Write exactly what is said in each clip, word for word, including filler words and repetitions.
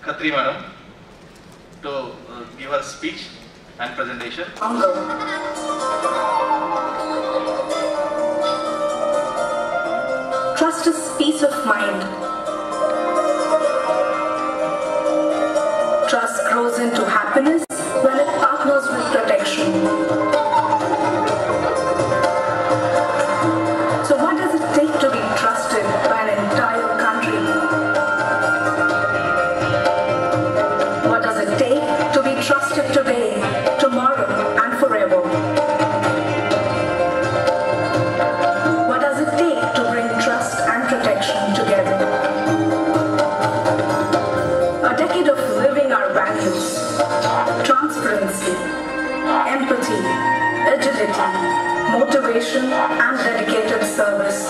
Khatri Madam to uh, give her speech and presentation. Trust is peace of mind. Trust grows into happiness when it partners with protection. So what does it take to be trusted by an entire country? What does it take to be trusted today, tomorrow, and forever? What does it take to bring trust and protection together? A decade of living our values, transparency, empathy, agility, motivation, and dedicated service.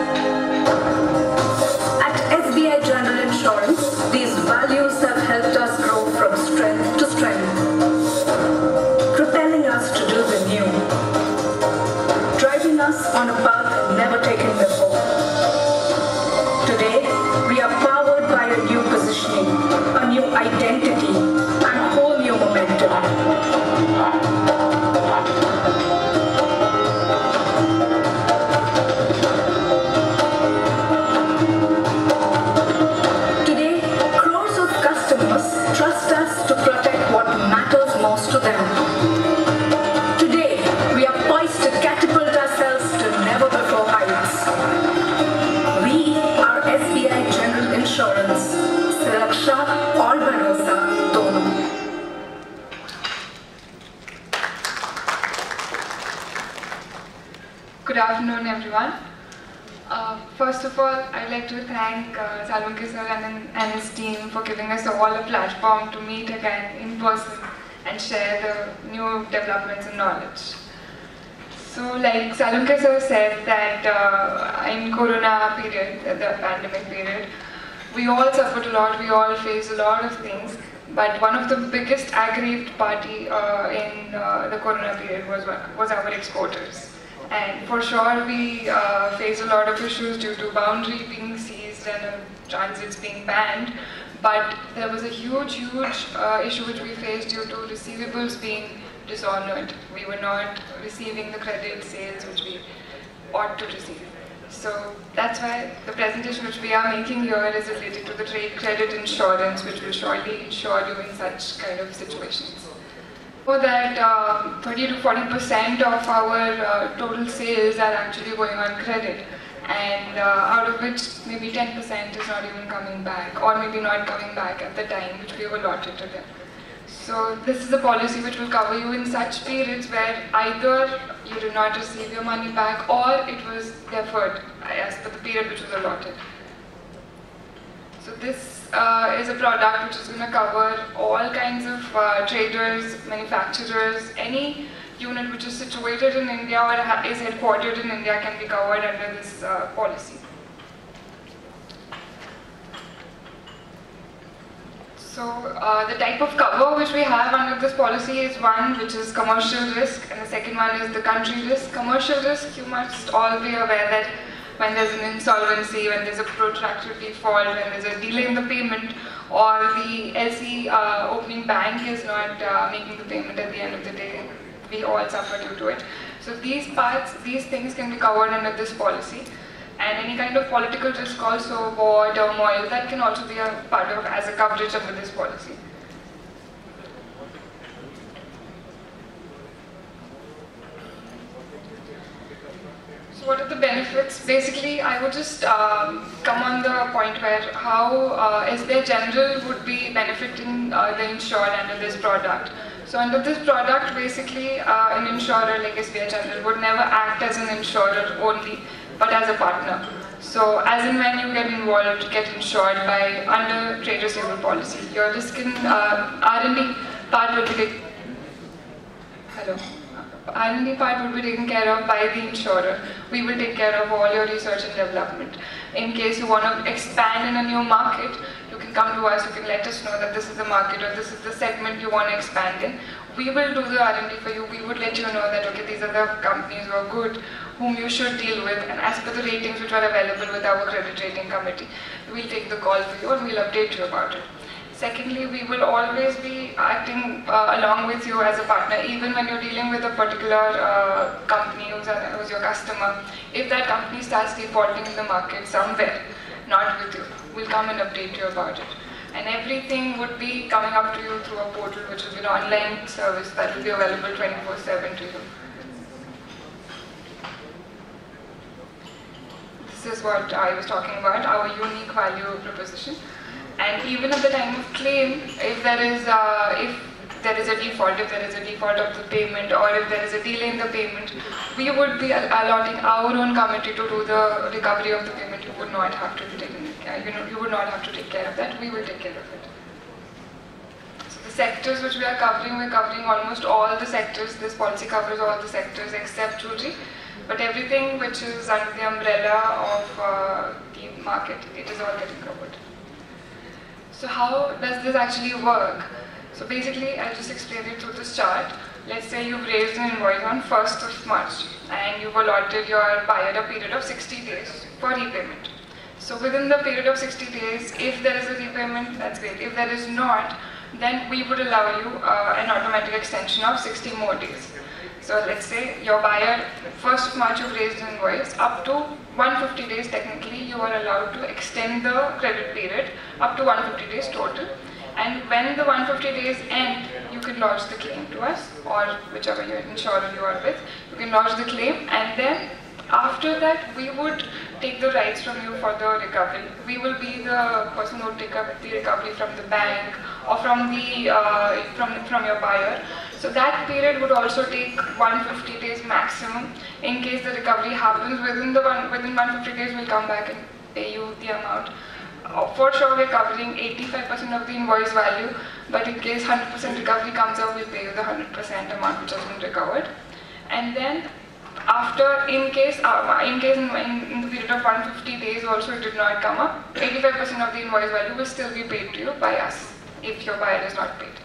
At S B I General Insurance, these values have helped us grow from strength to strength, propelling us to do the new, driving us on a path never taken before. Today, we are powered by a new positioning, a new identity, and a whole new momentum. Today, crores of customers trust us to protect what matters most to them. Today, we are poised to catapult ourselves to never before heights. We are S B I General Insurance. Suraksha aur bharosa dono. Good afternoon, everyone. Uh, first of all, I'd like to thank uh, Salunke sir and, and his team for giving us all a platform to meet again in person and share the new developments and knowledge. So, like Salunke sir said that uh, in Corona period, the pandemic period, we all suffered a lot, we all faced a lot of things, but one of the biggest aggrieved party uh, in uh, the Corona period was, was our exporters. And for sure we uh, faced a lot of issues due to boundary being seized and uh, transits being banned, but there was a huge, huge uh, issue which we faced due to receivables being dishonored. We were not receiving the credit sales which we ought to receive. So that's why the presentation which we are making here is related to the trade credit insurance, which will surely insure you in such kind of situations. So that um, thirty to forty percent of our uh, total sales are actually going on credit, and uh, out of which maybe ten percent is not even coming back, or maybe not coming back at the time which we have allotted to them. So this is a policy which will cover you in such periods where either you did not receive your money back or it was deferred as per the period which was allotted. So this uh, is a product which is going to cover all kinds of uh, traders, manufacturers, any unit which is situated in India or is headquartered in India can be covered under this uh, policy. So uh, the type of cover which we have under this policy is one which is commercial risk, and the second one is the country risk. Commercial risk, you must all be aware that when there's an insolvency, when there's a protracted default, when there's a delay in the payment, or the L C uh, opening bank is not uh, making the payment at the end of the day, we all suffer due to it. So these parts, these things can be covered under this policy. And any kind of political risk also, war, turmoil, that can also be a part of as a coverage under this policy. So what are the benefits? Basically, I would just um, come on the point where how uh, S B I General would be benefiting uh, the insured under this product. So under this product, basically, uh, an insurer like S B I General would never act as an insurer only, but as a partner. So as and when you get involved, get insured by under trade receivable policy, your risk in uh, R and D part will be taken. Hello. R and D part will be taken care of by the insurer. We will take care of all your research and development. In case you want to expand in a new market, you can come to us, you can let us know that this is the market or this is the segment you want to expand in. We will do the R and D for you. We would let you know that, okay, these are the companies who are good, whom you should deal with, and as per the ratings which are available with our credit rating committee, we'll take the call for you and we'll update you about it. Secondly, we will always be acting uh, along with you as a partner, even when you're dealing with a particular uh, company who's, a, who's your customer. If that company starts defaulting in the market somewhere, not with you, we'll come and update you about it. And everything would be coming up to you through a portal, which will be an online service that will be available twenty-four seven to you. This is what I was talking about, our unique value proposition. And even at the time of claim, if there is a, if there is a default, if there is a default of the payment, or if there is a delay in the payment, we would be allotting our own committee to do the recovery of the payment. You would not have to be taken care. You know, you would not have to take care of that. We will take care of it. So the sectors which we are covering, we're covering almost all the sectors. This policy covers all the sectors except jewelry. But everything which is under the umbrella of uh, the market, it is all getting covered. So how does this actually work? So basically, I'll just explain it through this chart. Let's say you've raised an invoice on first of March and you've allotted your buyer a period of sixty days for repayment. So within the period of sixty days, if there is a repayment, that's great. If there is not, then we would allow you uh, an automatic extension of sixty more days. So let's say your buyer, first of March you've raised an invoice, up to one hundred fifty days technically you are allowed to extend the credit period up to one hundred fifty days total. And when the one hundred fifty days end, you can lodge the claim to us, or whichever your insurer you are with, you can lodge the claim, and then after that we would take the rights from you for the recovery. We will be the person who will take up the recovery from the bank or from the uh, from, from your buyer. So that period would also take one hundred fifty days maximum. In case the recovery happens within the one within one hundred fifty days, we'll come back and pay you the amount. Uh, for sure, we're covering eighty-five percent of the invoice value, but in case one hundred percent recovery comes up, we'll pay you the one hundred percent amount which has been recovered. And then after, in case uh, in case in, in, in the period of one hundred fifty days also it did not come up, eighty-five percent of the invoice value will still be paid to you by us if your buyer is not paid.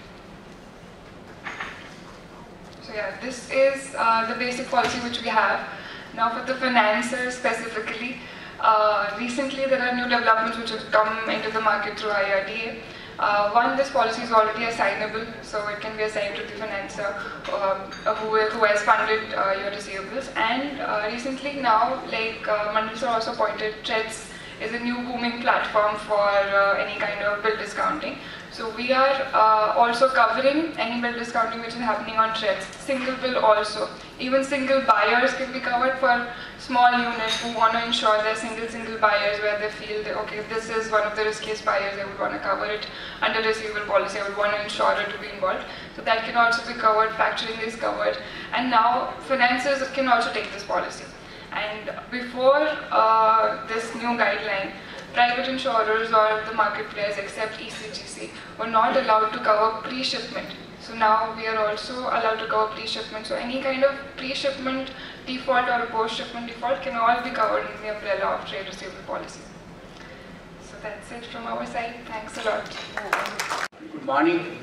So yeah, this is uh, the basic policy which we have. Now for the financiers specifically, uh, recently there are new developments which have come into the market through I R D A. Uh, one, this policy is already assignable, so it can be assigned to the financer uh, who, who has funded uh, your receivables. And uh, recently now, like uh, Mandal sir also pointed, Threads is a new booming platform for uh, any kind of bill discounting. So we are uh, also covering any bill discounting which is happening on Threads. Single bill also. Even single buyers can be covered for small units who want to ensure they're single single buyers where they feel that, okay, this is one of the riskiest buyers, I would want to cover it under receivable policy, I would want an insurer to be involved. So that can also be covered, factoring is covered. And now financiers can also take this policy. And before uh, this new guideline, private insurers or the market players except E C G C were not allowed to cover pre-shipment. So now we are also allowed to cover pre-shipment. So any kind of pre-shipment default or a post-shipment default can all be covered in the umbrella of trade receivable policy. So that's it from our side. Thanks a lot. Good morning.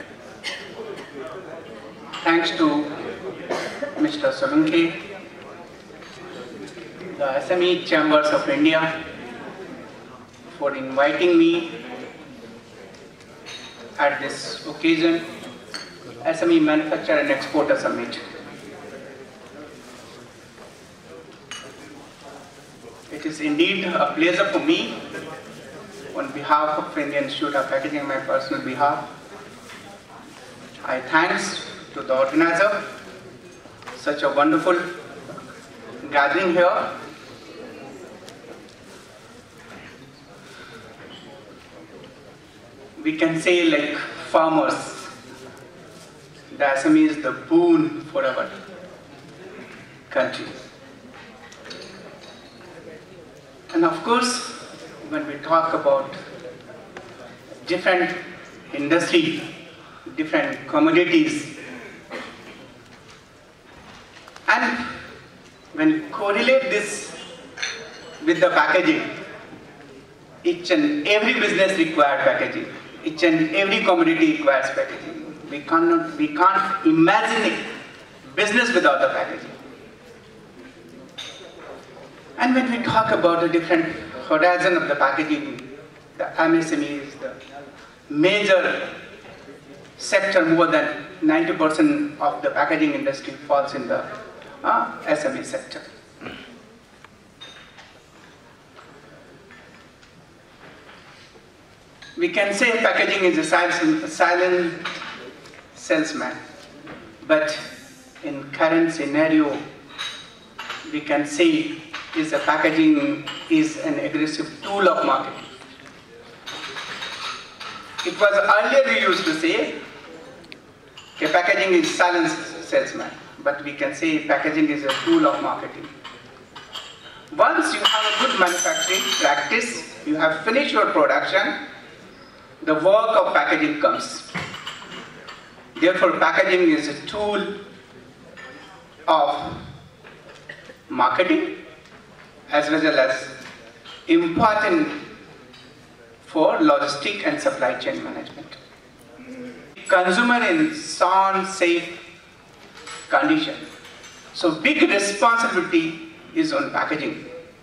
Thanks to Mister Solanki, the S M E Chambers of India, for inviting me at this occasion, S M E Manufacturer and Exporter Summit. It is indeed a pleasure for me, on behalf of Indian Institute of Packaging, my personal behalf. I thanks to the organizer, such a wonderful gathering here. We can say, like farmers, the S M E is the boon for our country. And of course, when we talk about different industry, different commodities, and when we correlate this with the packaging, each and every business requires packaging. Each and every commodity requires packaging. We cannot, we can't imagine it, business without the packaging. And when we talk about the different horizon of the packaging, the M S M Es, the major sector, more than ninety percent of the packaging industry falls in the uh, S M E sector. We can say packaging is a silent, silent salesman, but in current scenario, we can say is a packaging is an aggressive tool of marketing. It was earlier we used to say, okay, packaging is silent salesman, but we can say packaging is a tool of marketing. Once you have a good manufacturing practice, you have finished your production, the work of packaging comes. Therefore, packaging is a tool of marketing as well as important for logistic and supply chain management. Consumer in sound, safe condition. So big responsibility is on packaging.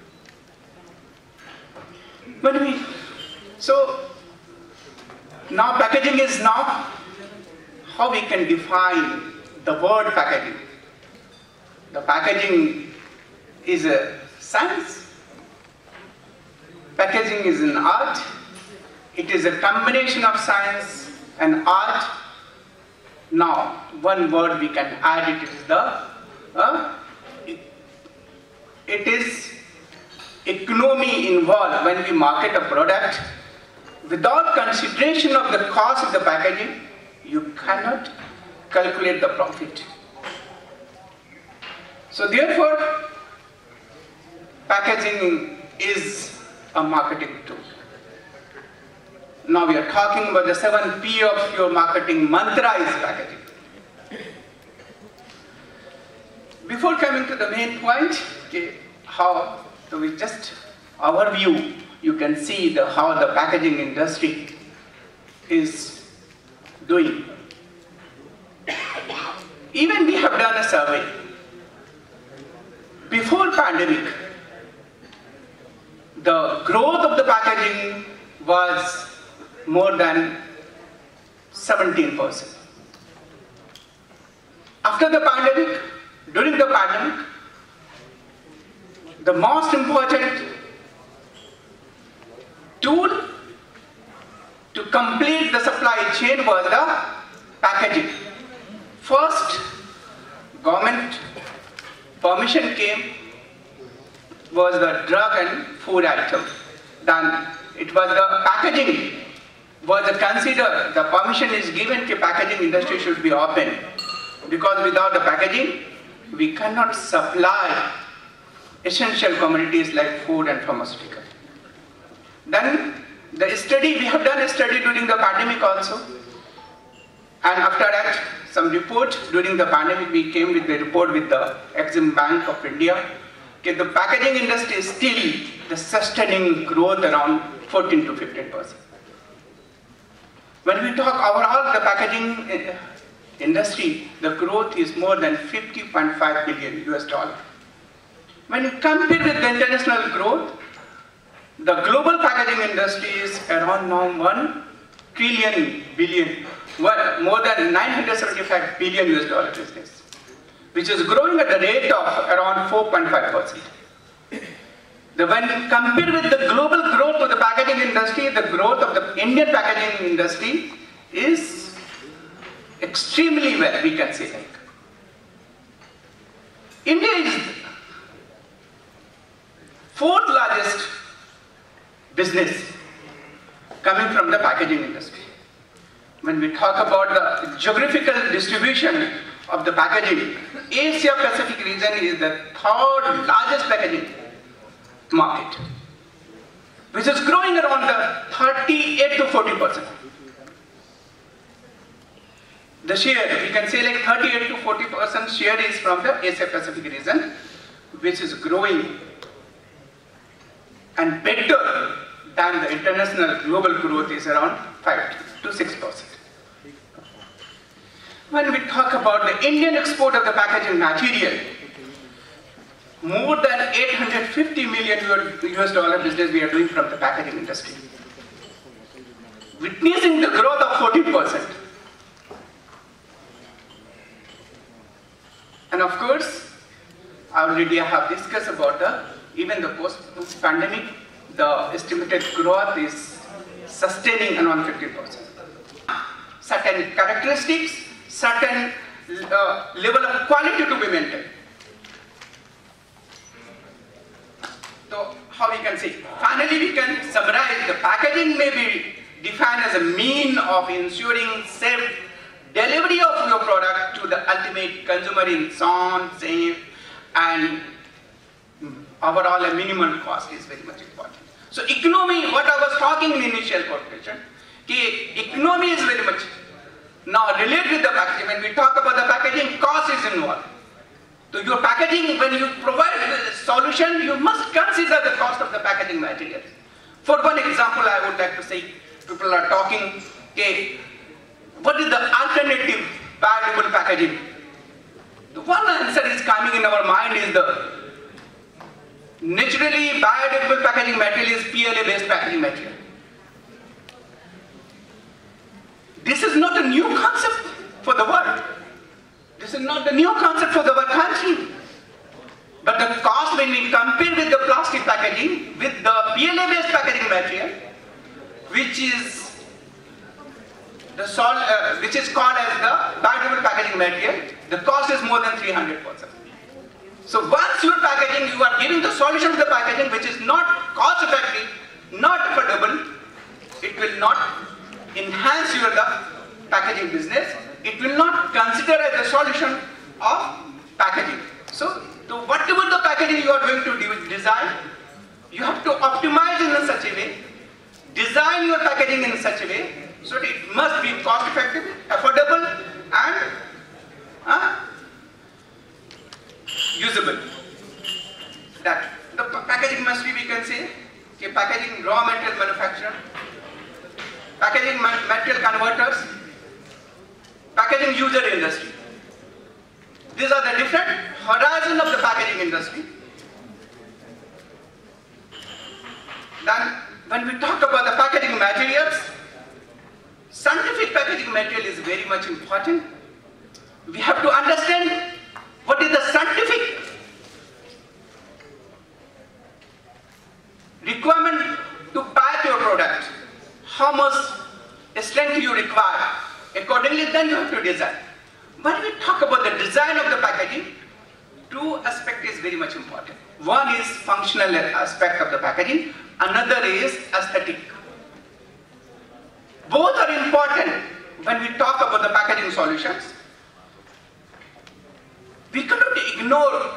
When we, so now packaging is now how we can define the word packaging. The packaging is a science. Packaging is an art. It is a combination of science and art. Now, one word we can add, it is the, uh, it, it is economy involved. When we market a product, without consideration of the cost of the packaging, you cannot calculate the profit. So therefore, packaging is a marketing tool. Now we are talking about the seven P of your marketing mantra is packaging. Before coming to the main point, okay, how so we just overview, you can see the how the packaging industry is doing. Even we have done a survey. Before pandemic, the growth of the packaging was more than seventeen percent. After the pandemic, during the pandemic, the most important tool to complete the supply chain was the packaging. First, government permission came, was the drug and food item. Then it was the packaging was considered, the permission is given to packaging industry should be open. Because without the packaging, we cannot supply essential commodities like food and pharmaceutical. Then the study, we have done a study during the pandemic also. And after that, some report during the pandemic, we came with the report with the Exim Bank of India. Okay, the packaging industry is still the sustaining growth around fourteen to fifteen percent. When we talk overall the packaging industry, the growth is more than fifty point five billion U S dollar. When you compare with the international growth, the global packaging industry is around now one trillion billion, well, more than nine hundred seventy-five billion U S dollar business, which is growing at the rate of around four point five percent. The, when compared with the global growth of the packaging industry, the growth of the Indian packaging industry is extremely well, we can say like. India is fourth largest business coming from the packaging industry. When we talk about the geographical distribution of the packaging, Asia Pacific region is the third largest packaging market, which is growing around the thirty-eight to forty percent. The share, we can say like thirty-eight to forty percent share is from the Asia Pacific region, which is growing and better than the international global growth is around five to six percent. When we talk about the Indian export of the packaging material, more than eight hundred fifty million U S dollar business we are doing from the packaging industry. witnessing the growth of fourteen percent. And of course, already I have discussed about the, even the post-pandemic, the estimated growth is sustaining around fifteen percent. Certain characteristics, certain uh, level of quality to be maintained. So how we can say? Finally, we can summarize the packaging may be defined as a mean of ensuring safe delivery of your product to the ultimate consumer in sound, safe, and overall a minimal cost is very much important. So economy, what I was talking in initial quotation, economy is very much now related with the packaging. When we talk about the packaging, cost is involved. So your packaging, when you provide the solution, you must consider the cost of the packaging materials. For one example, I would like to say, people are talking, okay, what is the alternative biodegradable packaging? The one answer is coming in our mind is the naturally biodegradable packaging material is P L A based packaging material. This is not a new concept for the world. This is not the new concept for the country. But the cost when we compare with the plastic packaging, with the P L A based packaging material, which is the sol uh, which is called as the biodegradable packaging material, the cost is more than three hundred percent. So once your packaging, you are giving the solution to the packaging which is not cost effective, not affordable, it will not enhance your the packaging business. It will not consider as a solution of packaging. So, so whatever the packaging you are going to do, design, you have to optimize in such a way, design your packaging in such a way, so that it must be cost effective, affordable, and uh, usable. That the packaging must be, we can say, okay, packaging raw material manufacturer, packaging material converters, packaging user industry. These are the different horizons of the packaging industry. Then, when we talk about the packaging materials, scientific packaging material is very much important. We have to understand what is the scientific requirement to pack your product. How much strength you require. Accordingly, then you have to design. When we talk about the design of the packaging, two aspects is very much important. One is functional aspect of the packaging, another is aesthetic. Both are important when we talk about the packaging solutions. We cannot ignore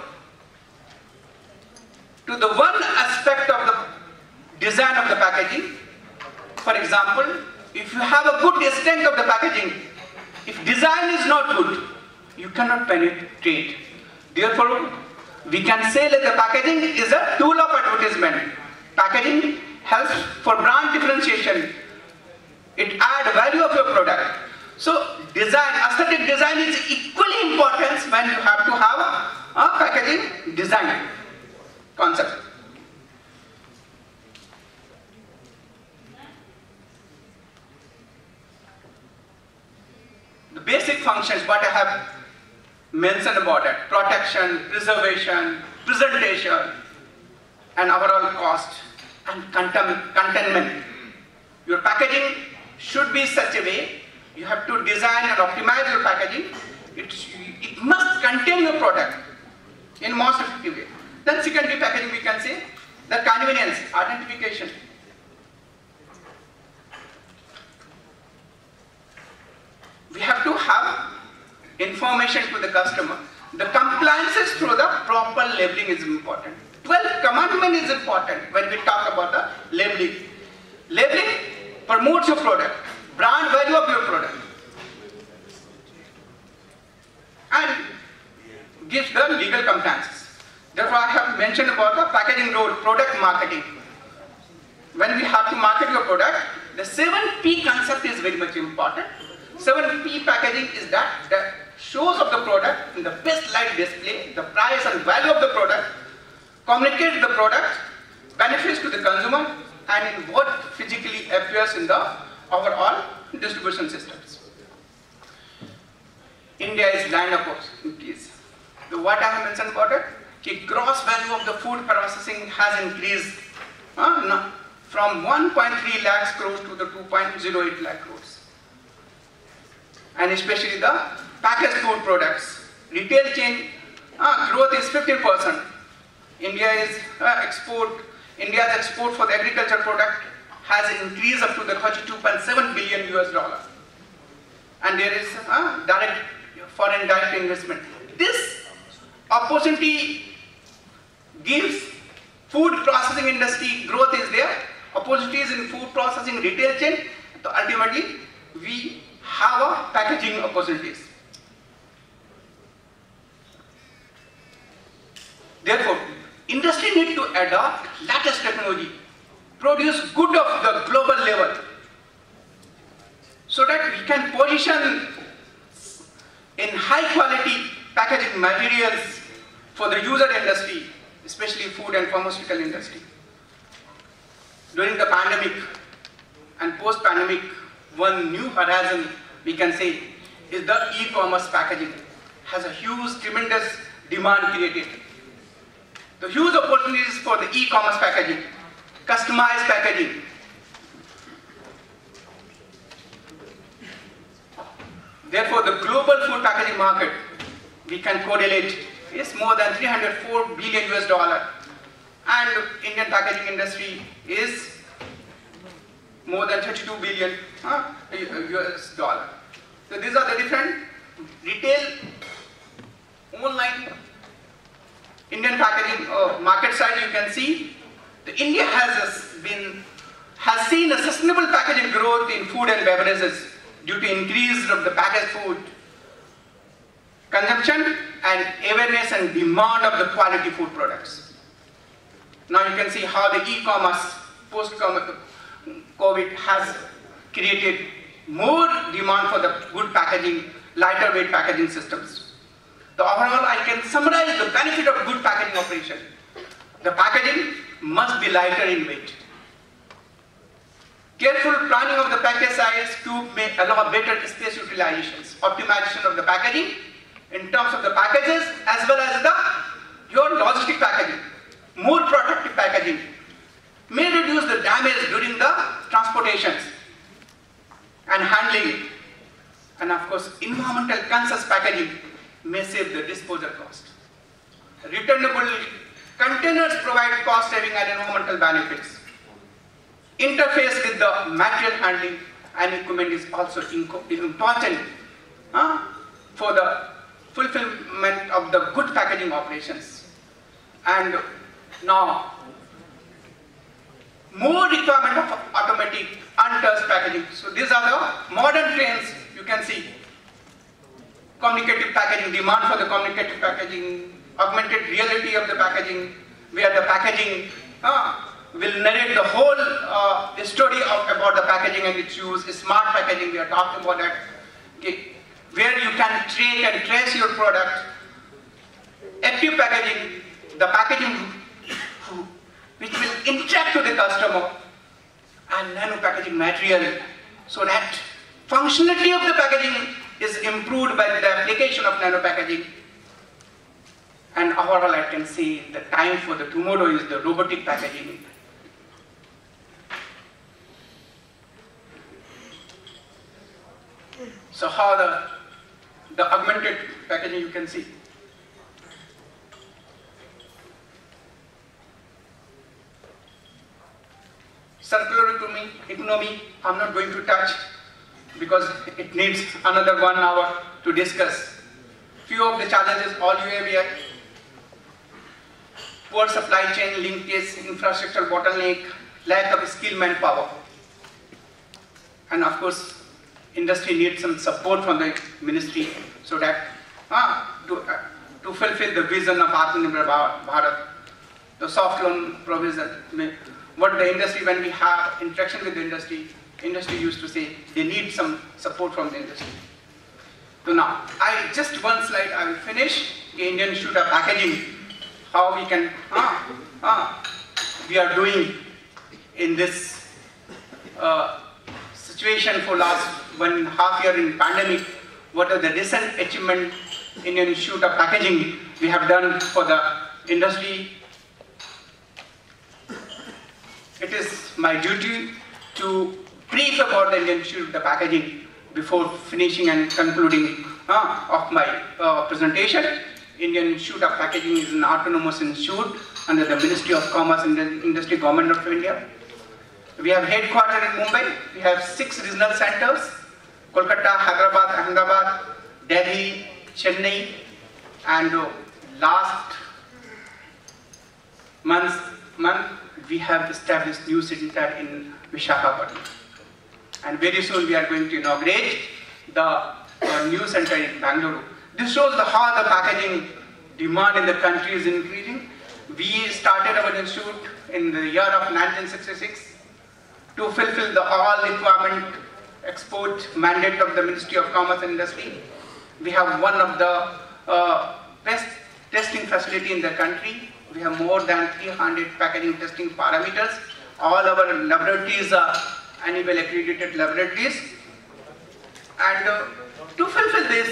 to the one aspect of the design of the packaging. For example, if you have a good strength of the packaging, if design is not good, you cannot penetrate. Therefore, we can say that the packaging is a tool of advertisement. Packaging helps for brand differentiation. It adds value of your product. So, design, aesthetic design is equally important when you have to have a, a packaging design concept. The basic functions, what I have mentioned about it, protection, preservation, presentation, and overall cost and containment. Your packaging should be such a way, you have to design and optimize your packaging. It, it must contain your product in most effective way. Then secondary packaging, we can say, the convenience, identification. We have to have information to the customer. The compliances through the proper labeling is important. twelfth commandment is important when we talk about the labeling. Labeling promotes your product, brand value of your product, and gives the legal compliances. Therefore, I have mentioned about the packaging role, product marketing. When we have to market your product, the seven P concept is very much important. seven P packaging is that the shows of the product in the best light display, the price and value of the product, communicate the product, benefits to the consumer, and in what physically appears in the overall distribution systems. India is land opportunities. The what I have mentioned about it, the gross value of the food processing has increased uh, no, from one point three lakhs crores to the two point zero eight lakh crores. And especially the packaged food products. Retail chain uh, growth is fifteen percent. India is uh, export, India's export for the agriculture product has increased up to the thirty-two point seven billion U S dollar. And there is uh, direct foreign direct investment. This opportunity gives food processing industry growth is there, opportunities in food processing retail chain, so ultimately we have a packaging opportunities. Therefore, industry need to adopt latest technology, produce good of the global level, so that we can position in high quality packaging materials for the user industry, especially food and pharmaceutical industry. During the pandemic and post-pandemic, one new horizon we can say is the e-commerce packaging has a huge, tremendous demand created. The huge opportunities for the e-commerce packaging, customized packaging. Therefore, the global food packaging market, we can correlate, is more than three hundred four billion U S dollar, and Indian packaging industry is more than thirty-two billion uh, U S dollar. So these are the different retail, online, Indian packaging uh, market side. You can see the India has been has seen a sustainable packaging growth in food and beverages due to increase of the packaged food consumption and awareness and demand of the quality food products. Now you can see how the e-commerce post-COVID has created more demand for the good packaging, lighter weight packaging systems. The overall, I can summarize the benefit of good packaging operation. The packaging must be lighter in weight. Careful planning of the package size to may allow better space utilizations, optimization of the packaging in terms of the packages as well as the your logistic packaging, more protective packaging may reduce the damage during the transportations and handling, and of course environmental conscious packaging may save the disposal cost. Returnable containers provide cost saving and environmental benefits. Interface with the material handling and equipment is also important uh, for the fulfillment of the good packaging operations. And now, more requirement of automatic untouched packaging. So these are the modern trends you can see. Communicative packaging, demand for the communicative packaging, augmented reality of the packaging, where the packaging uh, will narrate the whole uh, story of, about the packaging and its use. Smart packaging, we are talking about that. Okay. Where you can track and trace your product. Active packaging, the packaging which will interact with the customer, and nano packaging material, so that functionality of the packaging is improved by the application of nano packaging. And overall, I can say the time for the tomorrow is the robotic packaging. So how the, the augmented packaging you can see. Circular economy, economy, I'm not going to touch because it needs another one hour to discuss. Few of the challenges all you have here. Poor supply chain linkage, infrastructure bottleneck, lack of skilled manpower. And of course, industry needs some support from the ministry so that uh, to, uh, to fulfill the vision of Atmanirbhar Bharat, the soft loan provision. What the industry, when we have interaction with the industry, industry used to say they need some support from the industry. So now, I just one slide I will finish. The Indian Institute of Packaging, how we can, uh, uh, we are doing in this uh, situation for last one and a half year in pandemic, what are the recent achievement Indian Institute of Packaging we have done for the industry. It is my duty to brief about the Indian Institute of Packaging before finishing and concluding uh, of my uh, presentation. Indian Institute of Packaging is an autonomous institute under the Ministry of Commerce and Industry, Government of India. We have headquarters in Mumbai. We have six regional centers: Kolkata, Hyderabad, Ahmedabad, Delhi, Chennai, and uh, last month, month we have established new center in Visakhapatnam. And very soon we are going to inaugurate the uh, new center in Bangalore. This shows the, how the packaging demand in the country is increasing. We started our institute in the year of nineteen sixty-six to fulfill the all requirement export mandate of the Ministry of Commerce and Industry. We have one of the uh, best testing facility in the country. We have more than three hundred packaging testing parameters. All our laboratories are annual accredited laboratories. And uh, to fulfill this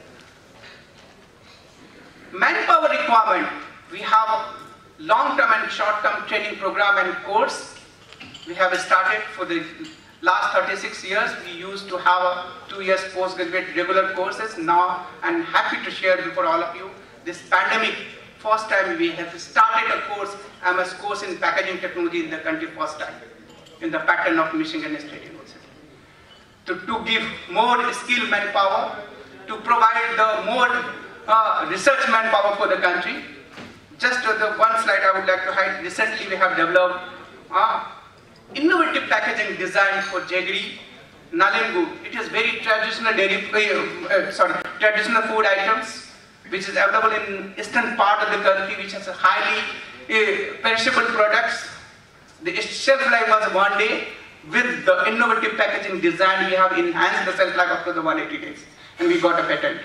manpower requirement, we have long-term and short-term training program and course. We have started for the last thirty-six years. We used to have a two years postgraduate regular courses. Now I'm happy to share before all of you this pandemic. First time we have started a course, M S course in packaging technology in the country first time in the pattern of Michigan State University. To, to give more skilled manpower, to provide the more uh, research manpower for the country. Just uh, the one slide I would like to highlight. Recently we have developed uh, innovative packaging design for Jaggery, Nalengu. It is very traditional dairy, uh, uh, sorry, traditional food items, which is available in eastern part of the country, which has a highly uh, perishable products. The shelf life was one day. With the innovative packaging design, we have enhanced the shelf life up to the one hundred eighty days, and we got a patent.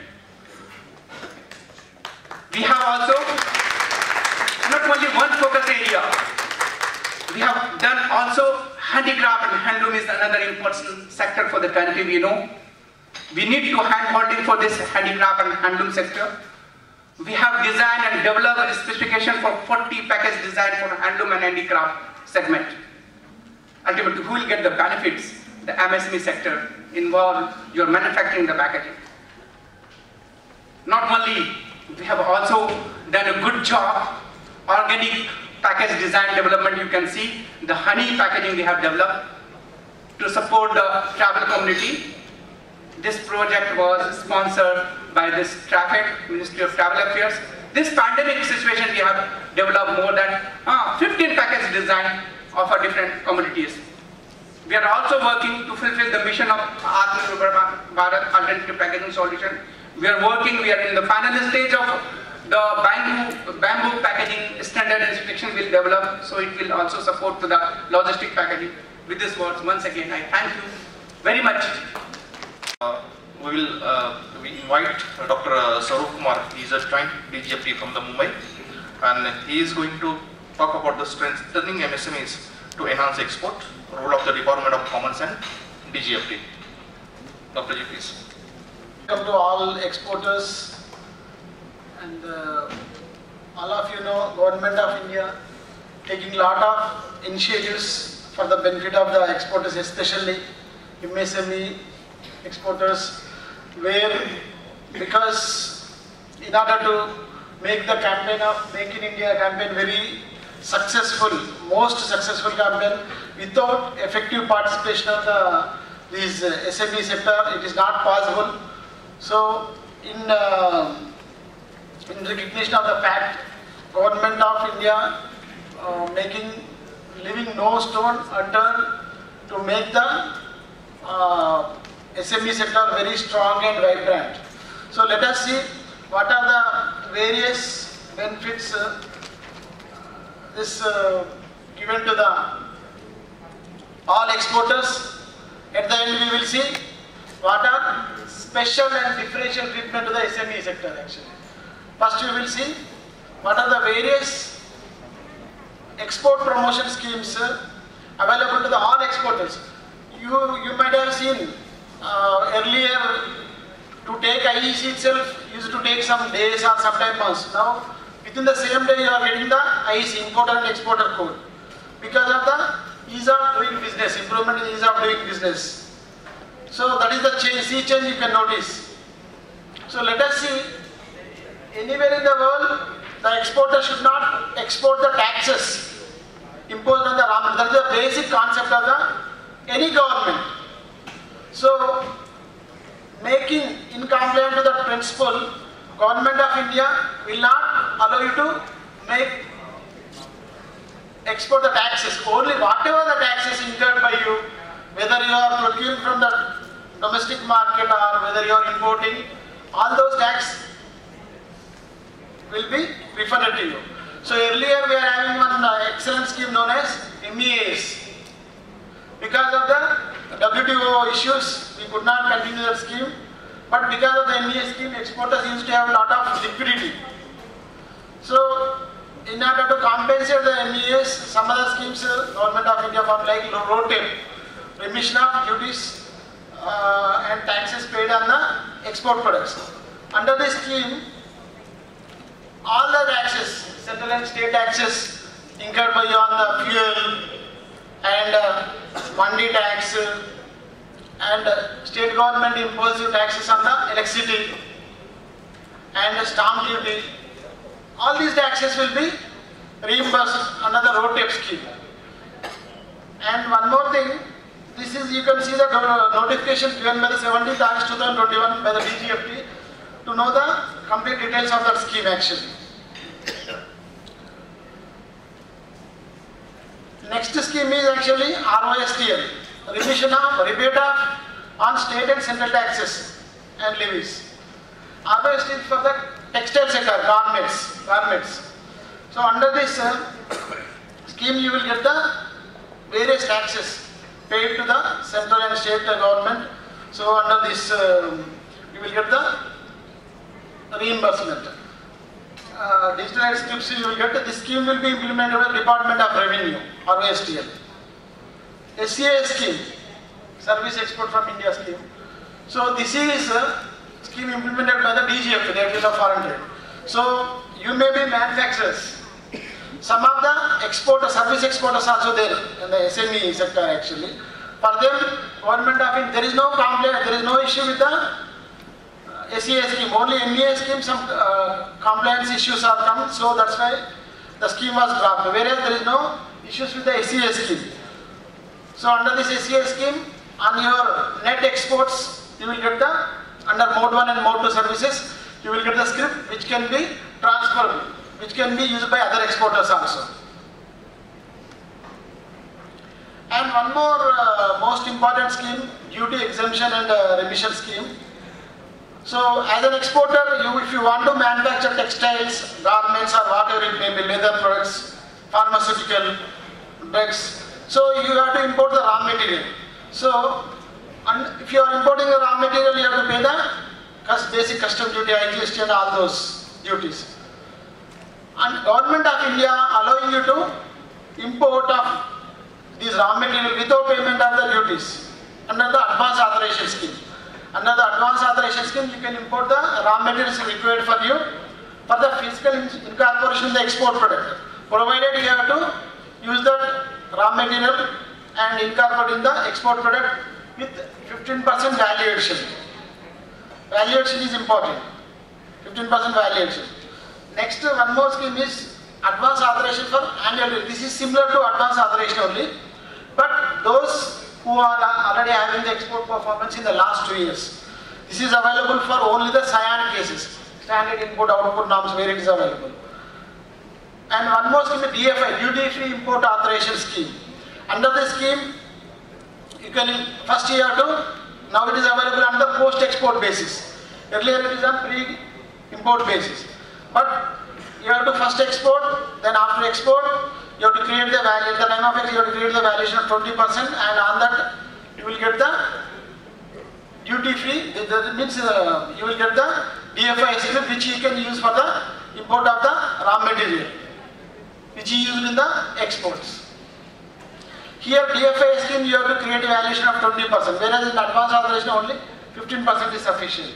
We have also not only one focus area. We have done also handicraft and handloom is another important sector for the country. We know we need to hand holding for this handicraft and handloom sector. We have designed and developed a specification for forty package design for handloom and handicraft segment. Ultimately, who will get the benefits? The M S M E sector involved, you're manufacturing the packaging. Not only, we have also done a good job, organic package design development. You can see the honey packaging we have developed to support the travel community. This project was sponsored by this traffic, Ministry of Travel Affairs. This pandemic situation, we have developed more than uh, fifteen package design of our different commodities. We are also working to fulfill the mission of Atmanirbhar Bharat Alternative Packaging Solution. We are working, we are in the final stage of the bamboo, bamboo packaging standard inspection will develop, so it will also support to the logistic packaging. With these words, once again, I thank you very much. Uh, we will uh, we invite Doctor Sarup Kumar. He is a joint D G F T from the Mumbai, and he is going to talk about the strengthening M S M Es to enhance export, role of the Department of Commerce and D G F T. Doctor Ji, please. Welcome to all exporters, and uh, all of you know Government of India taking lot of initiatives for the benefit of the exporters, especially M S M E exporters, where because in order to make the campaign of Make in India campaign very successful, most successful campaign, without effective participation of the this uh, S M E sector, it is not possible. So, in uh, in recognition of the fact, Government of India uh, making leaving no stone unturned to make the uh, S M E sector very strong and vibrant. So let us see what are the various benefits uh, this uh, given to the all exporters. At the end we will see what are special and differential treatment to the S M E sector actually. First we will see what are the various export promotion schemes uh, available to the all exporters. you, you might have seen uh, earlier to take I E C itself used to take some days or sometimes months. Now within the same day you are getting the I E C, importer and exporter code, because of the ease of doing business, improvement in ease of doing business. So that is the change, sea change you can notice. So let us see, anywhere in the world, the exporter should not export the taxes imposed on the raw material. That is the basic concept of the any government. So making in compliance with that principle, Government of India will not allow you to make export the taxes. Only whatever the taxes incurred by you, whether you are procuring from the domestic market or whether you are importing, all those tax will be refunded to you. So earlier we are having one uh, excellent scheme known as M E As. Because of the W T O issues, we could not continue that scheme. But because of the M E A scheme, exporters used to have a lot of liquidity. So in order to compensate the M E As, some other schemes, uh, Government of India formed like RoDTEP, remission of duties uh, and taxes paid on the export products. Under this scheme, all the taxes, central and state taxes incurred by you on the fuel and uh, mandi tax uh, and uh, state government imposed taxes on the electricity and uh, stamp duty, all these taxes will be reimbursed under the RoDTEP scheme. And one more thing, this is, you can see the notification given by the seventeenth August two thousand twenty-one by the D G F T to know the complete details of that scheme actually. Next scheme is actually R O S T L, remission of rebate of on state and central taxes and levies. R O S T L is for the textile sector, garments, garments. So under this uh, scheme you will get the various taxes paid to the central and state government. So under this uh, you will get the reimbursement. Uh, digitalized scripts you will get. This scheme will be implemented by the Department of Revenue, R O S T L. S C A scheme, Service Export from India scheme. So this is a scheme implemented by the D G F T, Directorate of Foreign Trade. So you may be manufacturers. Some of the exporters, service exporters also there in the S M E sector actually. For them, Government of India, there is no complaint, there is no issue with the S C A scheme. Only M E A scheme, some uh, compliance issues are come, so that's why the scheme was dropped. Whereas there is no issues with the S C A scheme. So under this S C A scheme, on your net exports, you will get the, under mode one and mode two services, you will get the script which can be transferable, which can be used by other exporters also. And one more uh, most important scheme, duty exemption and uh, remission scheme. So as an exporter, you, if you want to manufacture textiles, garments or whatever it may be, leather products, pharmaceutical drugs, so you have to import the raw material. So and if you are importing the raw material, you have to pay the basic custom duty, I G S T and all those duties. And Government of India allowing you to import of these raw material without payment of the duties under the advance authorization scheme. Under the advance authorization scheme, you can import the raw materials required for you for the physical incorporation of the export product, provided you have to use that raw material and incorporate in the export product with fifteen percent value addition. Value addition is important, fifteen percent value addition. Next, one more scheme is advance authorization for annual. This is similar to advance authorization only, but those who are already having the export performance in the last two years. This is available for only the SIAN cases, standard input output norms, where it is available. And one more scheme is D F I, Duty Free Import Authorization Scheme. Under the scheme, you can, first you have to, now it is available on the post-export basis. Earlier it is on pre-import basis. But you have to first export, then after export, you have to create the value, at the time of it, you have to create the valuation of twenty percent, and on that you will get the duty free, that means uh, you will get the D F I scheme which you can use for the import of the raw material, which is used in the exports. Here D F I scheme you have to create a valuation of twenty percent, whereas in advance authorization only fifteen percent is sufficient.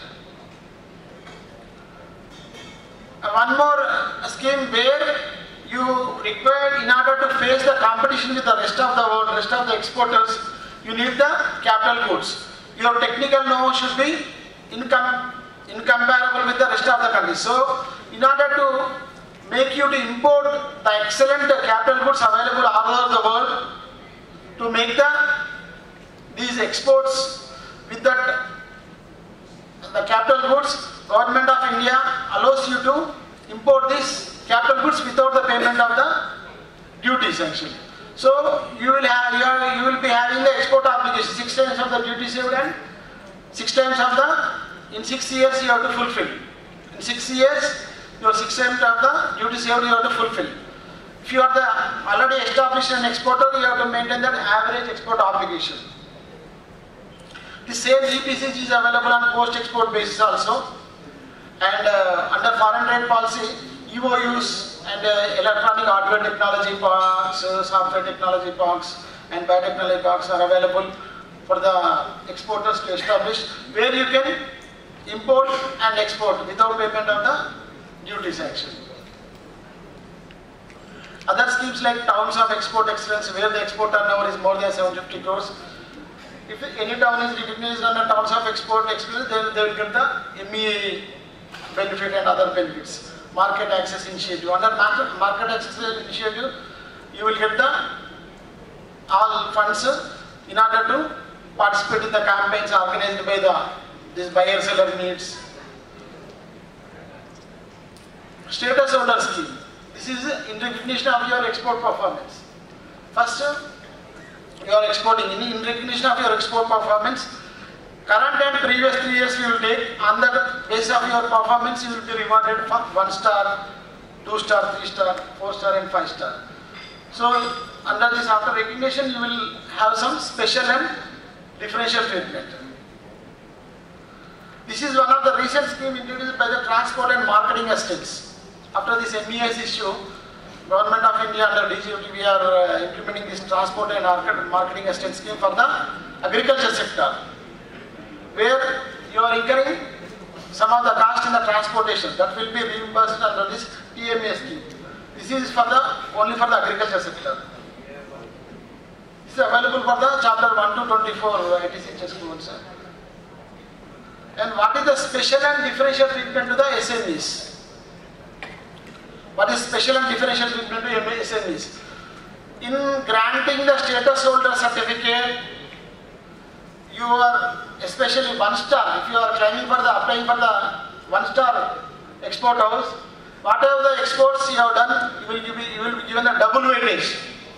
And one more scheme where you require, in order to face the competition with the rest of the world, rest of the exporters, you need the capital goods. Your technical know should be incom incomparable with the rest of the countries. So, in order to make you to import the excellent capital goods available all over the world, to make the these exports with that the capital goods, Government of India allows you to import these capital goods without the payment of the duties actually. So you will have you, are, you will be having the export obligation, six times of the duty saved and six times of the, in six years you have to fulfill. In six years your six times of the duty saved you have to fulfill. If you are the already established an exporter, you have to maintain that average export obligation. The same G P C G is available on post-export basis also. And uh, under foreign trade policy, E O Us and uh, electronic hardware technology parks, uh, software technology parks and biotechnology parks are available for the exporters to establish, where you can import and export without payment of the duties actually. Other schemes like Towns of Export Excellence, where the export turnover is more than seven hundred fifty crores. If any town is recognized under Towns of Export Excellence, then they will get the M E A benefit and other benefits. Market Access Initiative. Under Market, market Access Initiative, you will get the all funds in order to participate in the campaigns organized by the this buyer seller meets. Status holder scheme. This is in recognition of your export performance. First, you are exporting. In, in recognition of your export performance, current and previous three years you will take. On the basis of your performance, you will be rewarded for one star, two star, three star, four star, and five star. So, under this after recognition, you will have some special and differential treatment. This is one of the recent schemes introduced by the Transport and Marketing Assistance. After this M E S issue, Government of India under D G F T, we are uh, implementing this Transport and Marketing Assistance scheme for the agriculture sector, where you are incurring some of the cost in the transportation that will be reimbursed under this T M A scheme. This is for the only for the agriculture sector. This is available for the chapter one to twenty-four I T C chess codes. And what is the special and differential treatment to the S M Es? What is special and differential treatment to S M Es? In granting the status holder certificate, you are especially one star. If you are claiming for the applying for the one star export house, whatever the exports you have done, you will, give, you will be given a double weightage.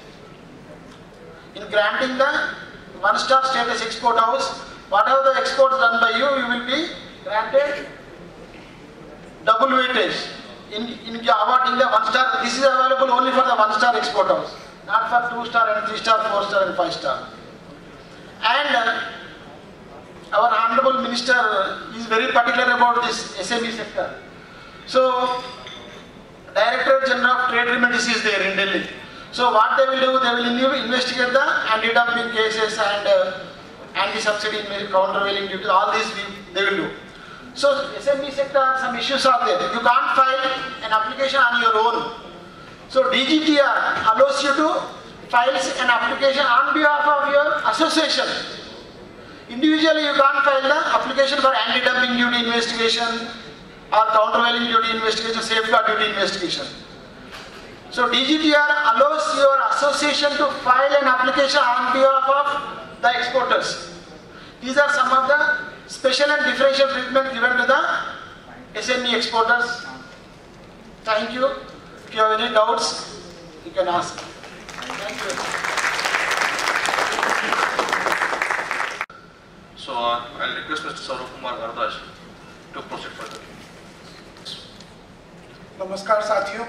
In granting the one star status export house, whatever the exports done by you, you will be granted double weightage. In, in awarding the one star, this is available only for the one star export house, not for two star and three star, four star and five star. And uh, our Honorable Minister is very particular about this S M E sector. So, Directorate General of Trade Remedies is there in Delhi. So what they will do, they will investigate the anti-dumping cases and uh, anti-subsidy countervailing duties, all these they will do. So S M E sector, some issues are there. You can't file an application on your own. So D G T R allows you to file an application on behalf of your association. Individually you can't file the application for anti-dumping duty investigation or countervailing duty investigation, safeguard duty investigation. So D G T R allows your association to file an application on behalf of the exporters. These are some of the special and differential treatment given to the S M E exporters. Thank you. If you have any doubts, you can ask. Thank you. So uh, I'll request Mister Saurabh Kumar Bharadwaj to proceed further. Namaskar Sathiyo.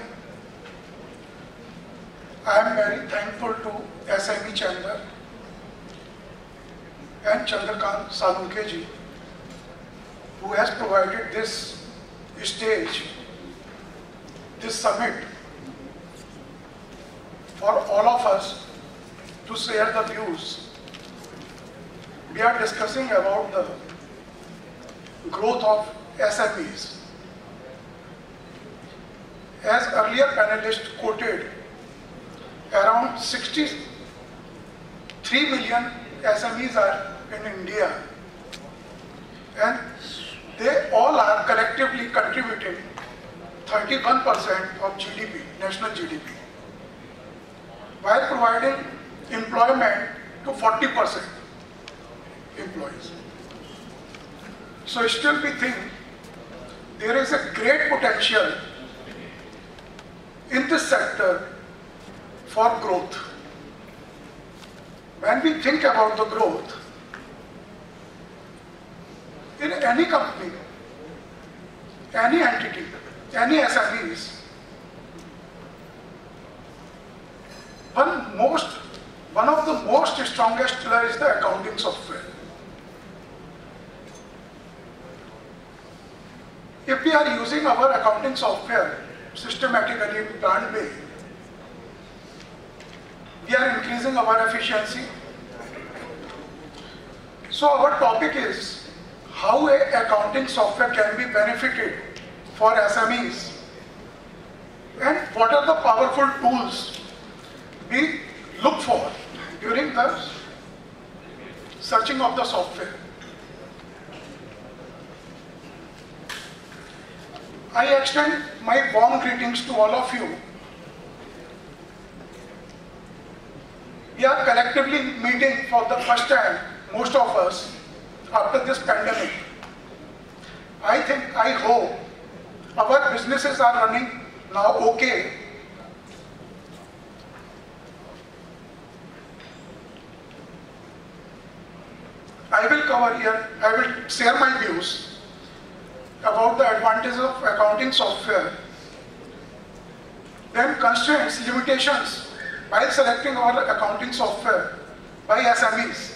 I am very thankful to S M E Chamber and Chandrakant Salunke ji, who has provided this stage, this summit for all of us to share the views. We are discussing about the growth of S M Es. As earlier panelist quoted, around sixty-three million S M Es are in India, and they all are collectively contributing thirty-one percent of G D P, national G D P, while providing employment to forty percent employees. So still we think there is a great potential in this sector for growth. When we think about the growth, in any company, any entity, any S M Es, one most, one of the most strongest pillar is the accounting software. If we are using our accounting software systematically in planned way, we are increasing our efficiency. So our topic is how a accounting software can be benefited for S M Es, and what are the powerful tools we look for during the searching of the software. I extend my warm greetings to all of you. We are collectively meeting for the first time, most of us, after this pandemic. I think, I hope our businesses are running now okay. I will cover here, I will share my views about the advantages of accounting software, then constraints, limitations while selecting our accounting software by S M Es,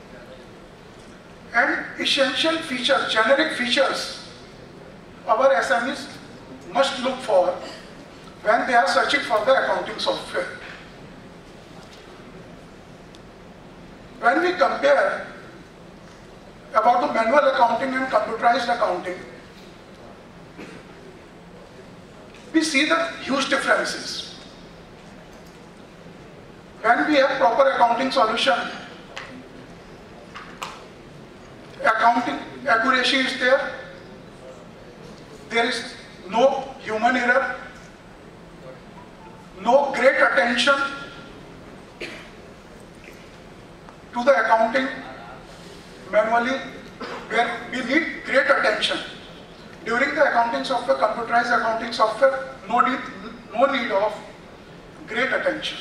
and essential features, generic features our S M Es must look for when they are searching for the accounting software. When we compare about the manual accounting and computerized accounting, we see the huge differences. When we have proper accounting solution, accounting accuracy is there, there is no human error, no great attention to the accounting manually, where we need great attention. During the accounting software, computerized accounting software, no need, no need of great attention.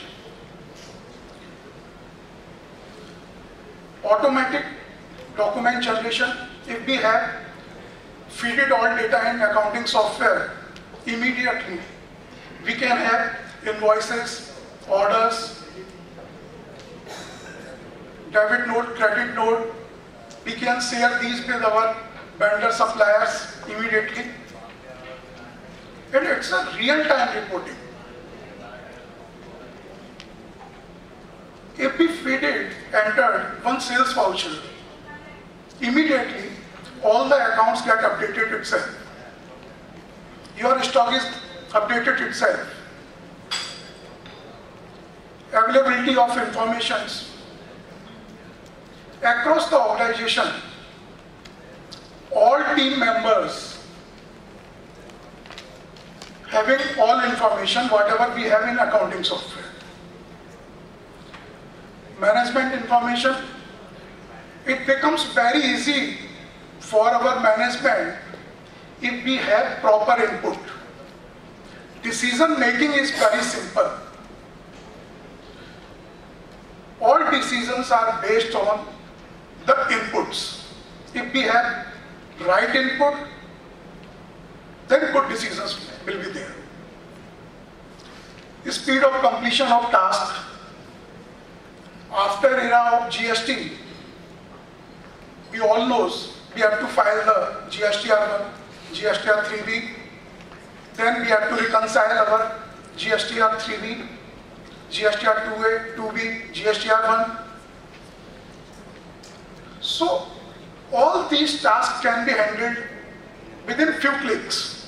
Automatic document generation, if we have feed it all data in accounting software, immediately we can have invoices, orders, debit note, credit note. We can share these with our vendor suppliers immediately. And it's a real-time reporting. If we feed it, entered one sales voucher, immediately all the accounts get updated itself. Your stock is updated itself. Availability of informations across the organization, all team members having all information, whatever we have in accounting software. Management information, it becomes very easy for our management if we have proper input. Decision making is very simple. All decisions are based on the inputs. If we have right input, then good decisions will be there. The speed of completion of task. After era of G S T, we all know we have to file the G S T R one, G S T R three B, then we have to reconcile our G S T R three B, G S T R two A, two B, G S T R one. So all these tasks can be handled within few clicks.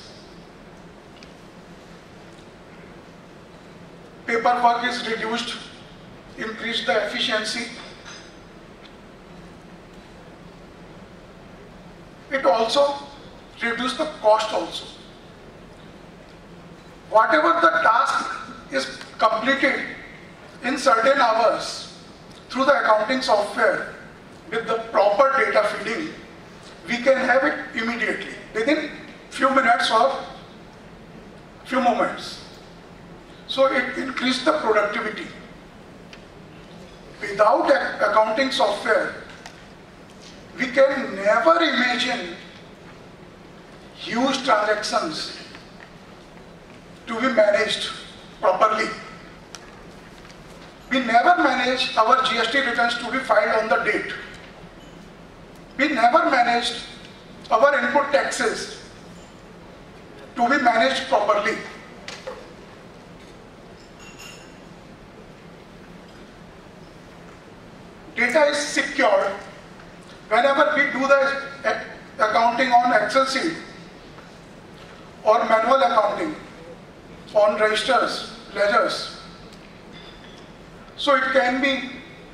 Paperwork is reduced, increase the efficiency. It also reduces the cost also. Whatever the task is completed in certain hours through the accounting software with the proper data feeding, we can have it immediately within few minutes or few moments. So it increases the productivity. Without accounting software, we can never imagine huge transactions to be managed properly. We never manage our G S T returns to be filed on the date. We never managed our input taxes to be managed properly. Data is secured whenever we do the accounting on Excel sheet or manual accounting on registers, ledgers. So it can be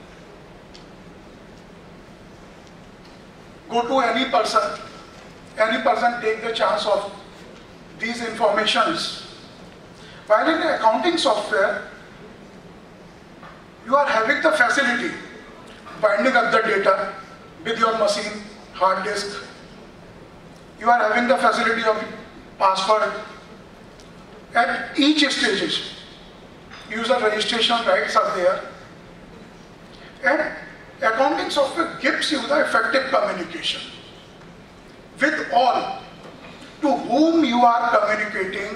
go to any person, any person take the chance of these informations. While in the accounting software, you are having the facility binding up the data with your machine, hard disk. You are having the facility of password. At each stage, user registration rights are there. And accounting software gives you the effective communication with all to whom you are communicating.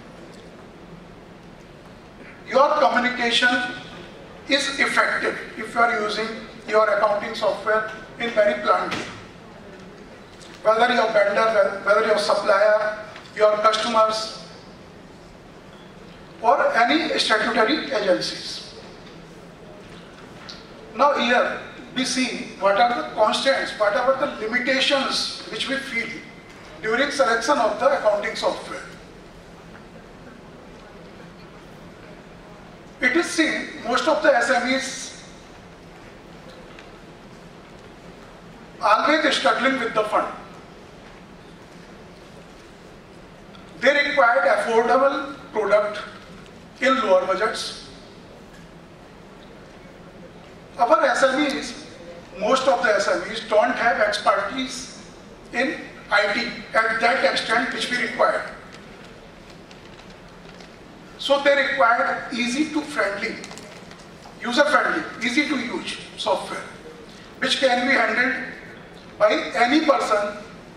Your communication is effective if you are using your accounting software in very bluntly. Whether your vendor, whether your supplier, your customers, or any statutory agencies. Now here we see what are the constraints, what are the limitations which we feel during selection of the accounting software. It is seen most of the S M Es always struggling with the fund. They required affordable product in lower budgets. Our S M Es, most of the S M Es don't have expertise in I T at that extent which we require. So they require easy to friendly, user friendly, easy to use software, which can be handled by any person.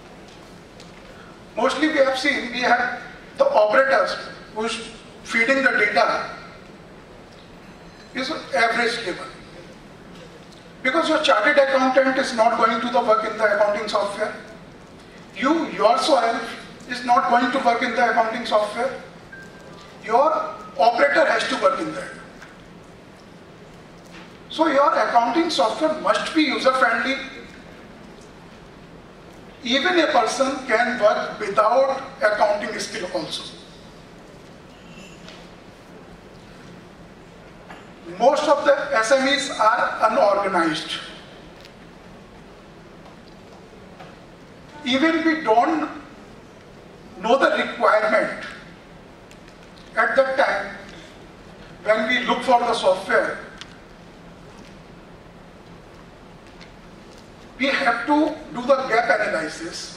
Mostly we have seen, we have the operators who's feeding the data is average level. Because your chartered accountant is not going to the work in the accounting software. You yourself is not going to work in the accounting software. Your operator has to work in that. So your accounting software must be user friendly. Even a person can work without accounting skill also. Most of the S M Es are unorganized. Even we don't know the requirement at that time when we look for the software. We have to do the gap analysis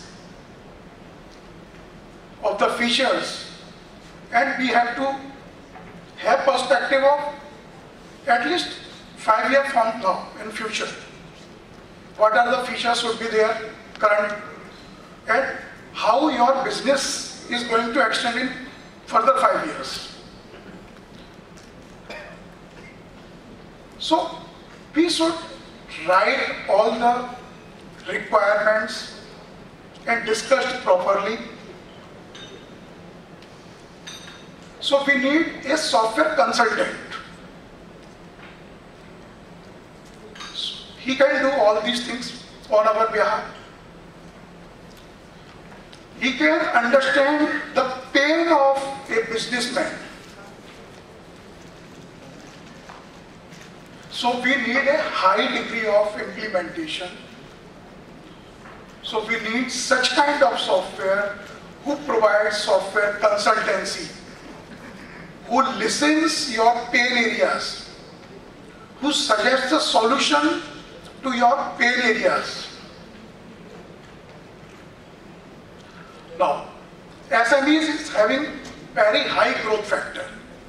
of the features, and we have to have perspective of at least five years from now in future. What are the features should be there current, and how your business is going to extend in further five years. So we should write all the requirements and discuss it properly. So we need a software consultant he can do all these things on our behalf. He can understand the pain of a businessman. So we need a high degree of implementation. So we need such kind of software who provides software consultancy, who listens your pain areas, who suggests a solution to your pain areas. Now, S M Es is having very high growth factor.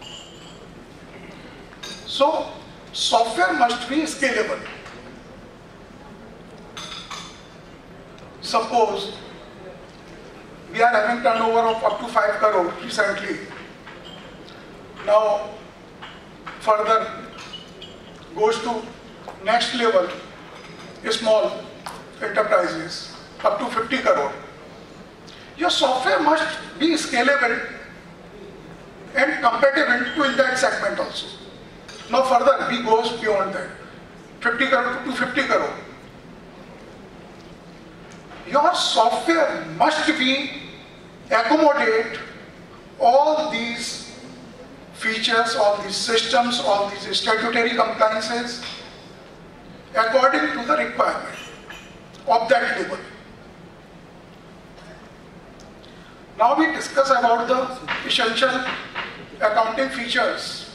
So, software must be scalable. Suppose we are having turnover of up to five crore recently. Now, further goes to next level, small enterprises, up to fifty crore. Your software must be scalable and compatible to in that segment also. Now further, we goes beyond that, fifty crore to fifty crore. Your software must be accommodate all these features, all these systems, all these statutory compliances according to the requirement of that level. Now we discuss about the essential accounting features.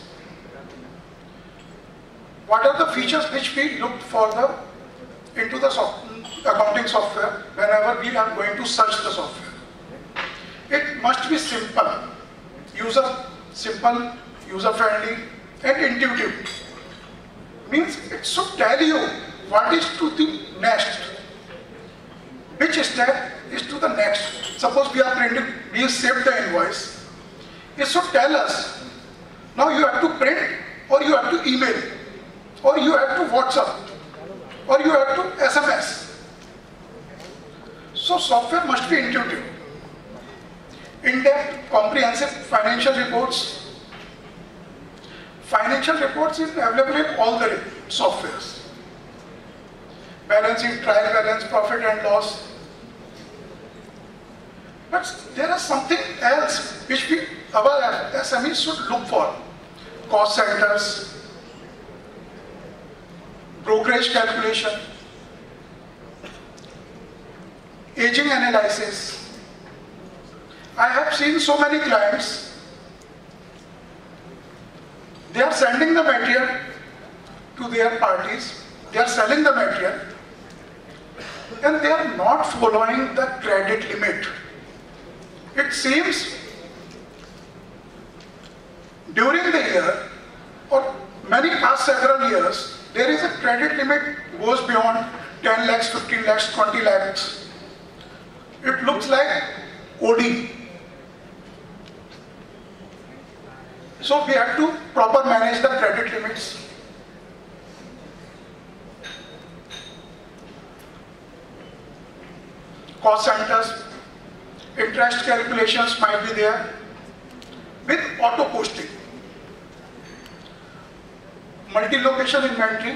What are the features which we look for the into the soft, accounting software whenever we are going to search the software? It must be simple, user simple, user friendly, and intuitive. Means it should tell you what is to the next, which step is to the next. Suppose we are printing, we saved the invoice. It should tell us, now you have to print, or you have to email, or you have to WhatsApp, or you have to S M S. So software must be intuitive. In-depth, comprehensive financial reports. Financial reports is available in all the softwares. Balance sheet, trial balance, profit and loss. But there is something else which we, our S M Es should look for. Cost centers, brokerage calculation, aging analysis. I have seen so many clients, they are sending the material to their parties, they are selling the material, and they are not following the credit limit. It seems during the year or many past several years, there is a credit limit goes beyond ten lakhs, fifteen lakhs, twenty lakhs. It looks like O D. So we have to proper manage the credit limits. Cost centers, interest calculations might be there with auto posting. Multi-location inventory.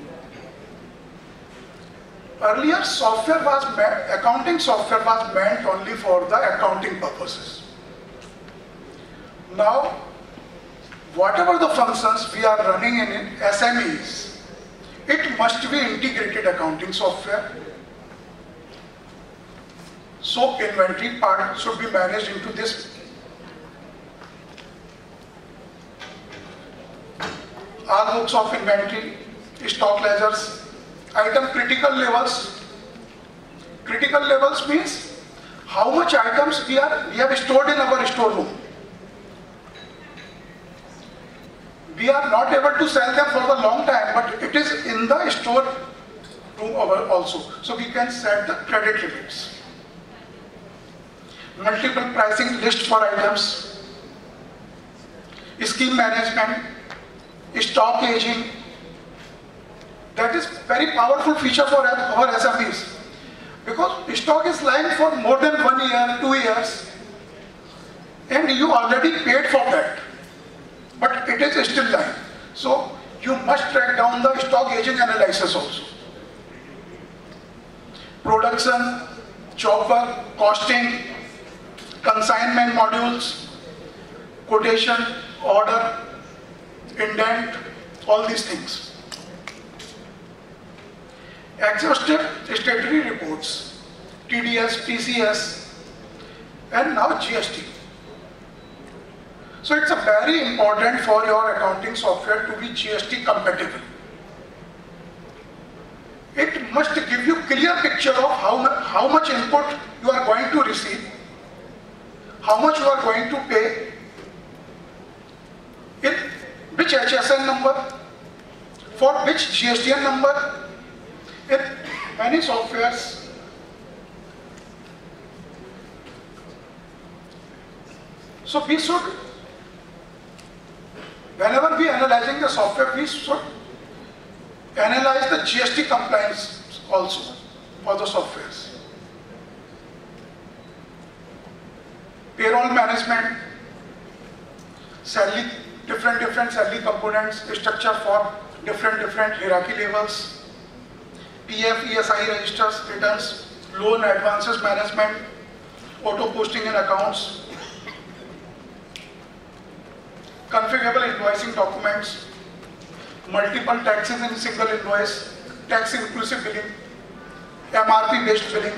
Earlier software was, accounting software was meant only for the accounting purposes. Now, whatever the functions we are running in S M Es, it must be integrated accounting software. So inventory part should be managed into this. All books of inventory, stock ledgers, item critical levels. Critical levels means how much items we are we have stored in our storeroom. We are not able to sell them for the long time, but it is in the store room also. So we can set the credit limits. Multiple pricing list for items, scheme management, stock aging. That is very powerful feature for our S M Es, because stock is lying for more than one year, two years, and you already paid for that, but it is still lying. So you must track down the stock aging analysis also. production, job work, costing, consignment modules, quotation, order, indent, all these things. Exhaustive statutory reports, T D S, T C S, and now G S T. So it's a very important for your accounting software to be G S T compatible. It must give you clear picture of how, how much input you are going to receive, how much you are going to pay, in which H S N number, for which G S T N number. In many softwares, so we should, whenever we are analyzing the software, we should analyze the G S T compliance also for the softwares. Payroll management, salary, different different salary components, structure for different different hierarchy levels, P F, E S I registers, returns, loan advances management, auto posting in accounts, configurable invoicing documents, multiple taxes in single invoice, tax inclusive billing, M R P based billing,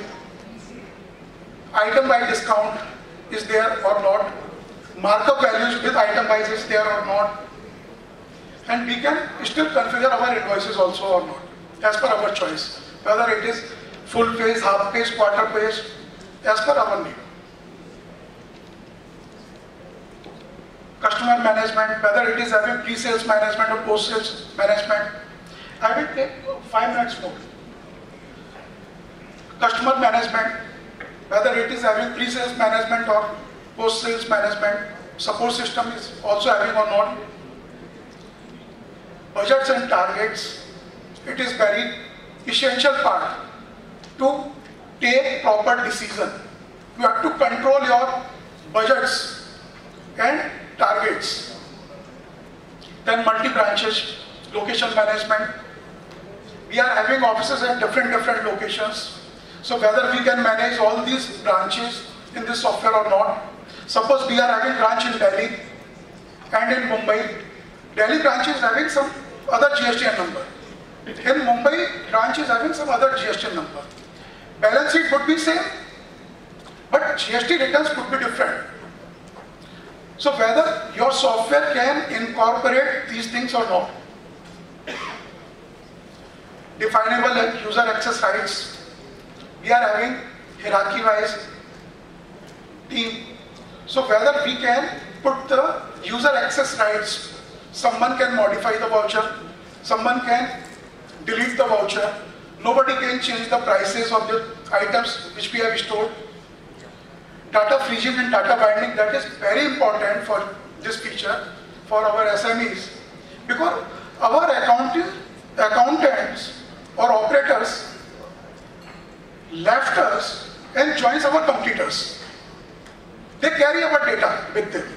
item by discount is there or not, markup values with item wise is there or not, and we can still configure our invoices also or not, as per our choice, whether it is full page, half page, quarter page, as per our need. Customer management, whether it is having pre-sales management or post-sales management. I will take five minutes more. Customer management, whether it is having pre-sales management or post-sales management, support system is also having or not. Budgets and targets, it is very essential part to take proper decision. You have to control your budgets and targets. Then multi-branches, location management. We are having offices at different different locations. So whether we can manage all these branches in this software or not. Suppose we are having branch in Delhi and in Mumbai. Delhi branch is having some other G S T N number. In Mumbai, branch is having some other G S T N number. Balance sheet would be same, but G S T returns could be different. So whether your software can incorporate these things or not. Definable user access rights. We are having hierarchy-wise team. So whether we can put the user access rights, someone can modify the voucher, someone can delete the voucher, nobody can change the prices of the items which we have stored. Data freezing and data binding, that is very important for this feature for our S M Es, because our accounting, accountants or operators left us and joins our competitors. They carry our data with them,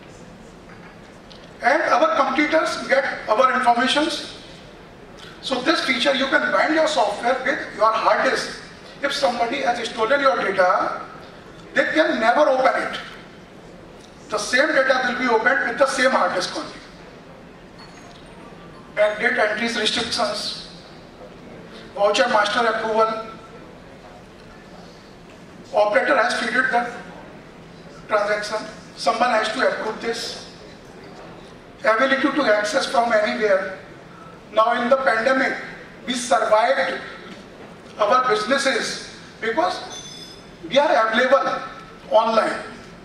and our competitors get our informations. So this feature, you can bind your software with your hard disk. If somebody has stolen your data, they can never open it. The same data will be opened with the same hard disk only. Bank date entries restrictions, voucher master approval, operator has figured the transaction, someone has to approve this, ability to access from anywhere. Now in the pandemic, we survived our businesses because we are available online.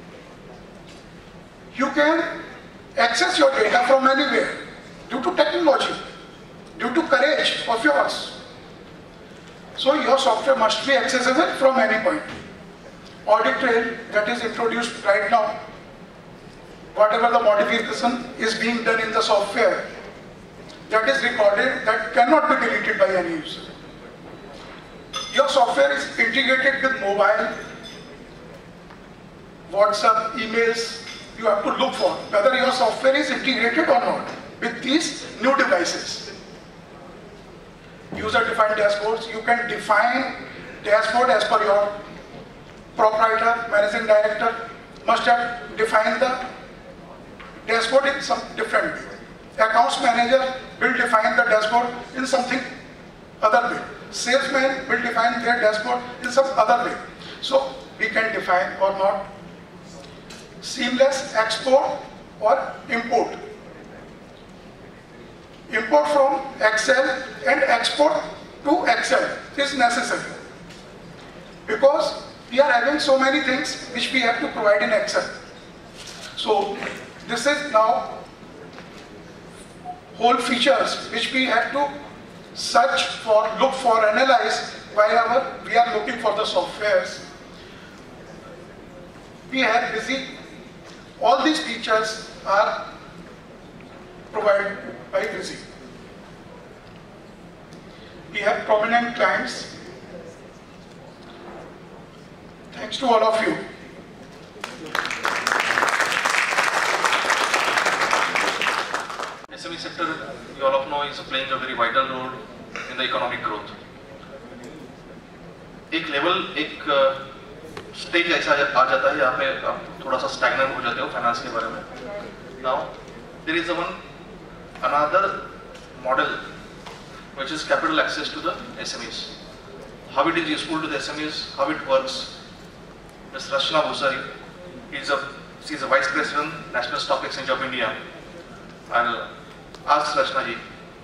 You can access your data from anywhere due to technology, due to courage of yours. So your software must be accessible from any point. Audit trail that is introduced right now, whatever the modification is being done in the software, that is recorded, that cannot be deleted by any user. Your software is integrated with mobile, WhatsApp, emails. You have to look for whether your software is integrated or not with these new devices. User-defined dashboards, you can define dashboard as per your proprietor, managing director must have defined the dashboard in some different way. Accounts manager will define the dashboard in something other way. Salesman will define their dashboard in some other way. So we can define or not seamless export or import. Import from Excel and export to Excel is necessary because we are having so many things which we have to provide in Excel. So this is now whole features which we have to search for, look for, analyze wherever we are looking for the softwares. We have busy. All these features are provided by Busy. We have prominent clients. Thanks to all of you. S M E sector, you all of know, is playing a very vital role in the economic growth. एक level, एक stage ऐसा आ जाता है यहाँ पे आप थोड़ा सा स्टैग्नेंट हो जाते हो फाइनेंस के बारे में. Now there is a one another model which is capital access to the S M Es. How it is useful to the S M Es, how it works. Miz Rachna Bhusari is a she is a Vice President, National Stock Exchange of India. I'll ask Rachna ji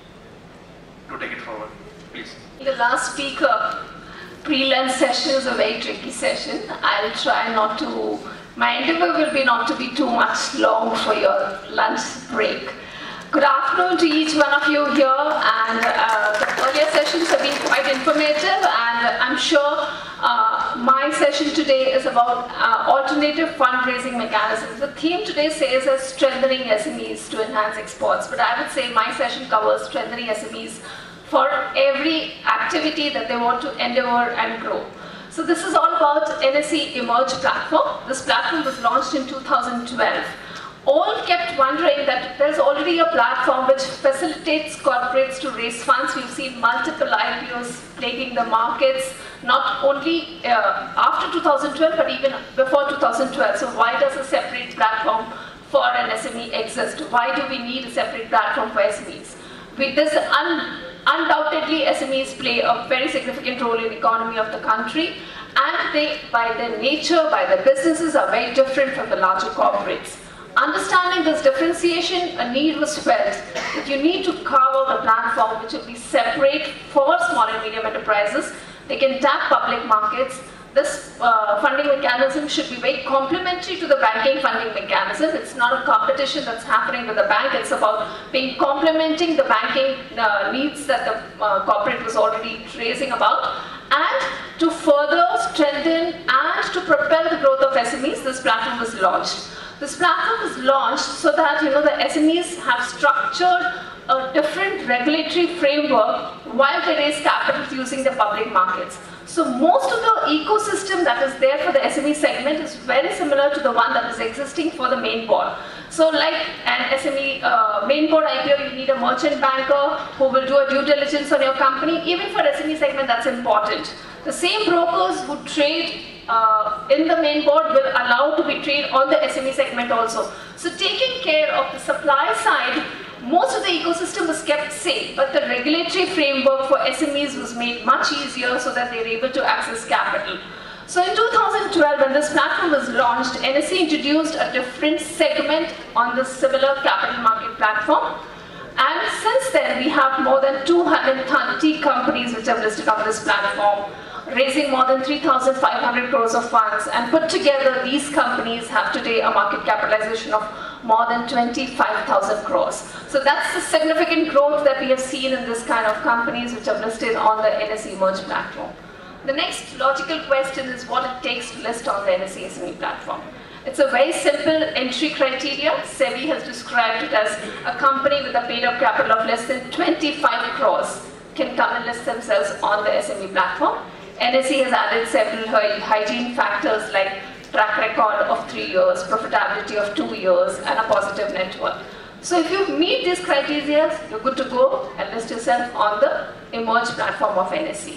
to take it forward, please. The last speaker, pre-lunch session is a very tricky session. I'll try not to, my endeavor will be not to be too much long for your lunch break. Good afternoon to each one of you here, and uh, the earlier sessions have been quite informative, and I'm sure uh, my session today is about uh, alternative fundraising mechanisms. The theme today says as strengthening S M Es to enhance exports, but I would say my session covers strengthening S M Es for every activity that they want to endeavor and grow. So this is all about N S E Emerge platform. This platform was launched in two thousand twelve. All kept wondering that there's already a platform which facilitates corporates to raise funds. We've seen multiple I P Os plaguing the markets, not only uh, after two thousand twelve, but even before two thousand twelve. So why does a separate platform for an S M E exist? Why do we need a separate platform for S M Es? With this, un undoubtedly S M Es play a very significant role in the economy of the country, and they, by their nature, by their businesses, are very different from the larger corporates. Understanding this differentiation, a need was felt that you need to carve out a platform which will be separate for small and medium enterprises. They can tap public markets. This uh, funding mechanism should be very complementary to the banking funding mechanism. It's not a competition that's happening with the bank. It's about being complementing the banking uh, needs that the uh, corporate was already raising about. And to further strengthen and to propel the growth of S M Es, this platform was launched. This platform was launched so that you know the S M Es have structured a different regulatory framework while they raise capital using the public markets. So most of the ecosystem that is there for the S M E segment is very similar to the one that is existing for the main board. So like an S M E uh, main board I P O, you need a merchant banker who will do a due diligence on your company. Even for S M E segment, that's important. The same brokers who trade uh, in the main board will allow to be trade on the S M E segment also. So taking care of the supply side, most of the ecosystem was kept safe, but the regulatory framework for S M Es was made much easier so that they were able to access capital. So in two thousand twelve, when this platform was launched, N S E introduced a different segment on the similar capital market platform. And since then, we have more than two hundred thirty companies which have listed on this platform, raising more than three thousand five hundred crores of funds. And put together, these companies have today a market capitalization of more than twenty-five thousand crores. So that's the significant growth that we have seen in this kind of companies which are listed on the N S E Emerge platform. The next logical question is what it takes to list on the N S E S M E platform. It's a very simple entry criteria. SEBI has described it as a company with a paid-up capital of less than twenty-five crores can come and list themselves on the S M E platform. N S E has added several hygiene factors like track record of three years, profitability of two years, and a positive net worth. So if you meet these criteria, you're good to go and list yourself on the Emerge platform of N S E.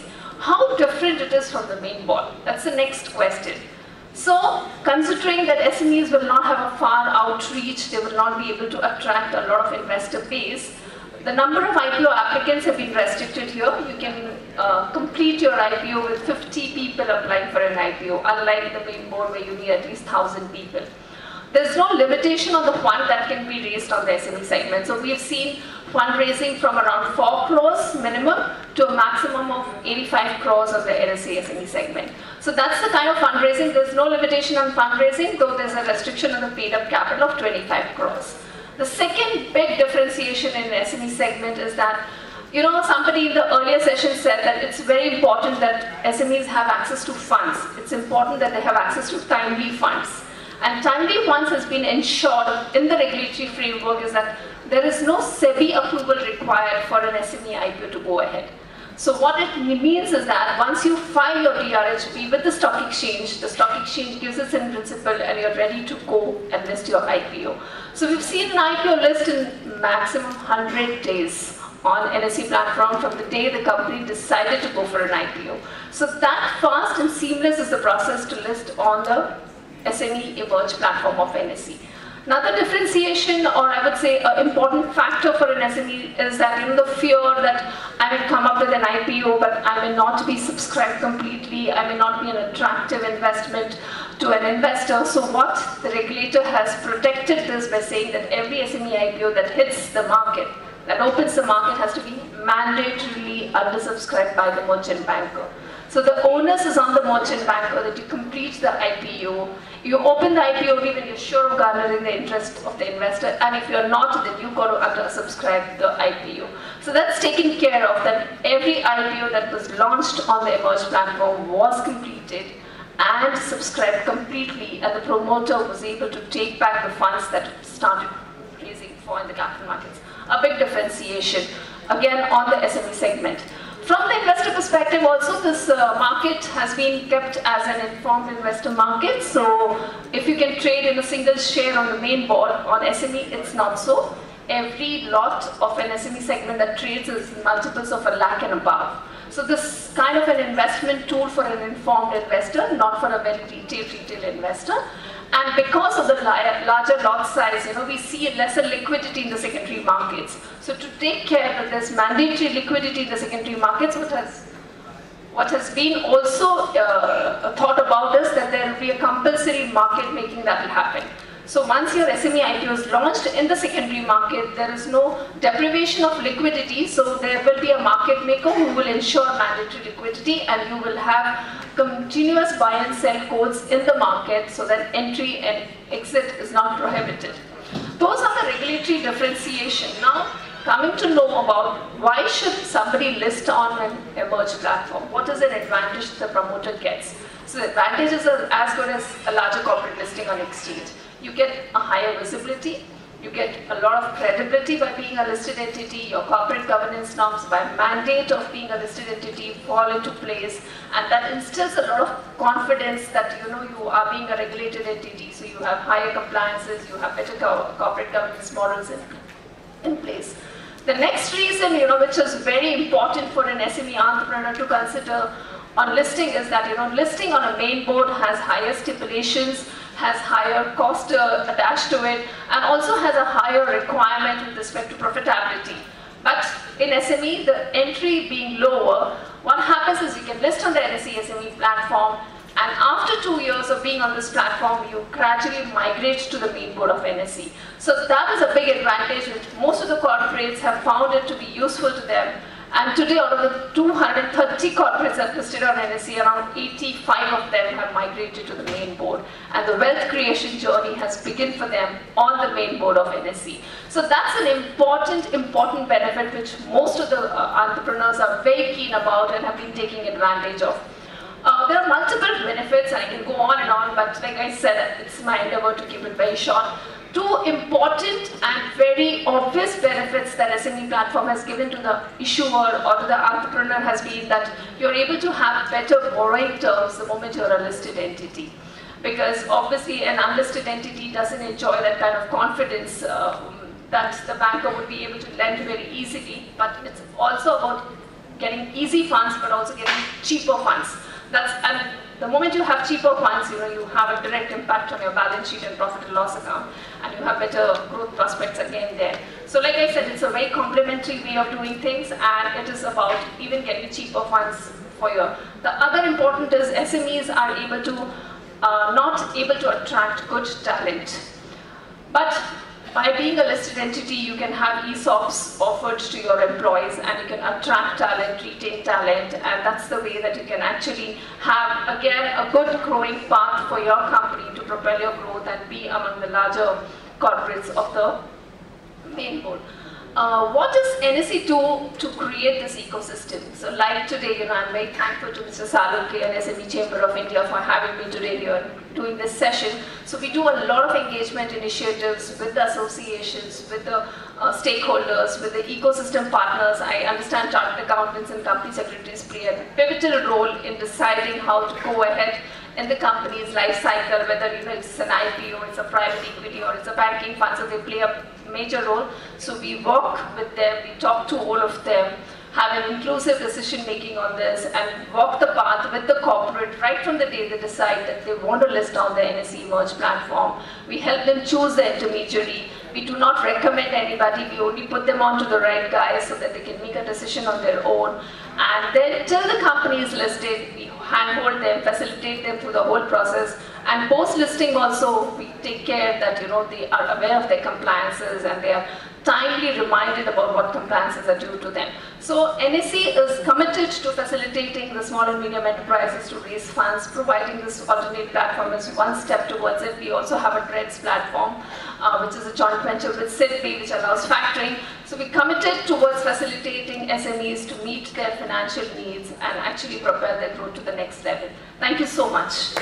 how different it is from the main board. That's the next question. So, considering that S M Es will not have a far outreach, they will not be able to attract a lot of investor base, the number of I P O applicants have been restricted here. You can uh, complete your I P O with fifty people applying for an I P O, unlike the main board where you need at least one thousand people. There's no limitation on the fund that can be raised on the S M E segment. So we've seen fundraising from around four crores minimum to a maximum of eighty-five crores of the N S E S M E segment. So that's the kind of fundraising. There's no limitation on fundraising, though there's a restriction on the paid up capital of twenty-five crores. The second big differentiation in the S M E segment is that, you know, somebody in the earlier session said that it's very important that S M Es have access to funds. It's important that they have access to timely funds. And timely funds has been ensured in the regulatory framework is that there is no SEBI approval required for an S M E I P O to go ahead. So what it means is that once you file your D R H P with the stock exchange, the stock exchange gives us in principle and you're ready to go and list your I P O. So we've seen an I P O list in maximum one hundred days on N S E platform from the day the company decided to go for an I P O. So that fast and seamless is the process to list on the S M E Emerge platform of N S E. Another differentiation, or I would say an important factor for an S M E is that, you know, the fear that I may come up with an I P O but I may not be subscribed completely, I may not be an attractive investment to an investor. So what the regulator has protected this by saying that every S M E I P O that hits the market, that opens the market, has to be mandatorily undersubscribed by the merchant banker. So the onus is on the merchant banker that you complete the I P O. You open the I P O only when you're sure of garnering the interest of the investor, and if you're not, then you've got to undersubscribe the I P O. So that's taken care of, that every I P O that was launched on the Emerge platform was completed and subscribed completely, and the promoter was able to take back the funds that started raising for in the capital markets. A big differentiation, again, on the S M E segment. From the investor perspective also, this uh, market has been kept as an informed investor market. So if you can trade in a single share on the main board, on S M E, it's not so. Every lot of an S M E segment that trades is multiples of a lakh and above. So this kind of an investment tool for an informed investor, not for a very retail retail investor. And because of the larger lot size, you know, we see lesser liquidity in the secondary markets. So to take care that there's mandatory liquidity in the secondary markets, what has, what has been also uh, thought about is that there will be a compulsory market making that will happen. So once your S M E I P O is launched in the secondary market, there is no deprivation of liquidity, so there will be a market maker who will ensure mandatory liquidity, and you will have continuous buy and sell codes in the market so that entry and exit is not prohibited. Those are the regulatory differentiation. Now, coming to know about why should somebody list on an Emerge platform? What is an advantage the promoter gets? So the advantages are as good as a larger corporate listing on exchange. You get a higher visibility, you get a lot of credibility by being a listed entity, your corporate governance norms by mandate of being a listed entity fall into place, and that instills a lot of confidence that, you know, you are being a regulated entity, so you have higher compliances, you have better co corporate governance models in, in place. The next reason, you know, which is very important for an S M E entrepreneur to consider on listing is that, you know, listing on a main board has higher stipulations, has higher cost uh, attached to it, and also has a higher requirement with respect to profitability. But in S M E, the entry being lower, what happens is you can list on the N S E S M E platform, and after two years of being on this platform, you gradually migrate to the main board of N S E. So that is a big advantage which most of the corporates have found it to be useful to them. And today, out of the two hundred thirty corporates that listed on N S E, around eighty-five of them have migrated to the main board. And the wealth creation journey has begun for them on the main board of N S E. So that's an important, important benefit which most of the uh, entrepreneurs are very keen about and have been taking advantage of. Uh, there are multiple benefits, and I can go on and on, but like I said, it's my endeavor to keep it very short. Two important and very obvious benefits that S M E platform has given to the issuer or to the entrepreneur has been that you're able to have better borrowing terms the moment you're a listed entity. Because obviously an unlisted entity doesn't enjoy that kind of confidence uh, that the banker would be able to lend very easily, but it's also about getting easy funds, but also getting cheaper funds. That's, and the moment you have cheaper funds, you know, you have a direct impact on your balance sheet and profit and loss account, and you have better growth prospects again there. So like I said, it's a very complementary way of doing things, and it is about even getting cheaper funds for you. The other important is S M Es are able to, uh, not able to attract good talent. But by being a listed entity, you can have E S O Ps offered to your employees, and you can attract talent, retain talent, and that's the way that you can actually have, again, a good growing path for your company to propel your growth and be among the larger corporates of the main board. Uh, what does N S E do to create this ecosystem? So like today, you know, I'm very thankful to Mister Salunke and S M E Chamber of India for having me today here doing this session. So we do a lot of engagement initiatives with the associations, with the uh, stakeholders, with the ecosystem partners. I understand chartered accountants and company secretaries play a pivotal role in deciding how to go ahead in the company's life cycle, whether you know it's an I P O, it's a private equity, or it's a banking fund, so they play a major role. So we work with them, we talk to all of them, have an inclusive decision making on this, and walk the path with the corporate right from the day they decide that they want to list on the N S E Merge platform. We help them choose the intermediary. We do not recommend anybody, we only put them on to the right guys so that they can make a decision on their own. And then till the company is listed, we handhold them, facilitate them through the whole process. And post-listing also, we take care that you know they are aware of their compliances and they are timely reminded about what compliances are due to them. So N S E is committed to facilitating the small and medium enterprises to raise funds. Providing this alternate platform is one step towards it. We also have a DREDS platform, uh, which is a joint venture with SIDBI, which allows factoring. So we committed towards facilitating S M Es to meet their financial needs and actually propel their growth to the next level. Thank you so much.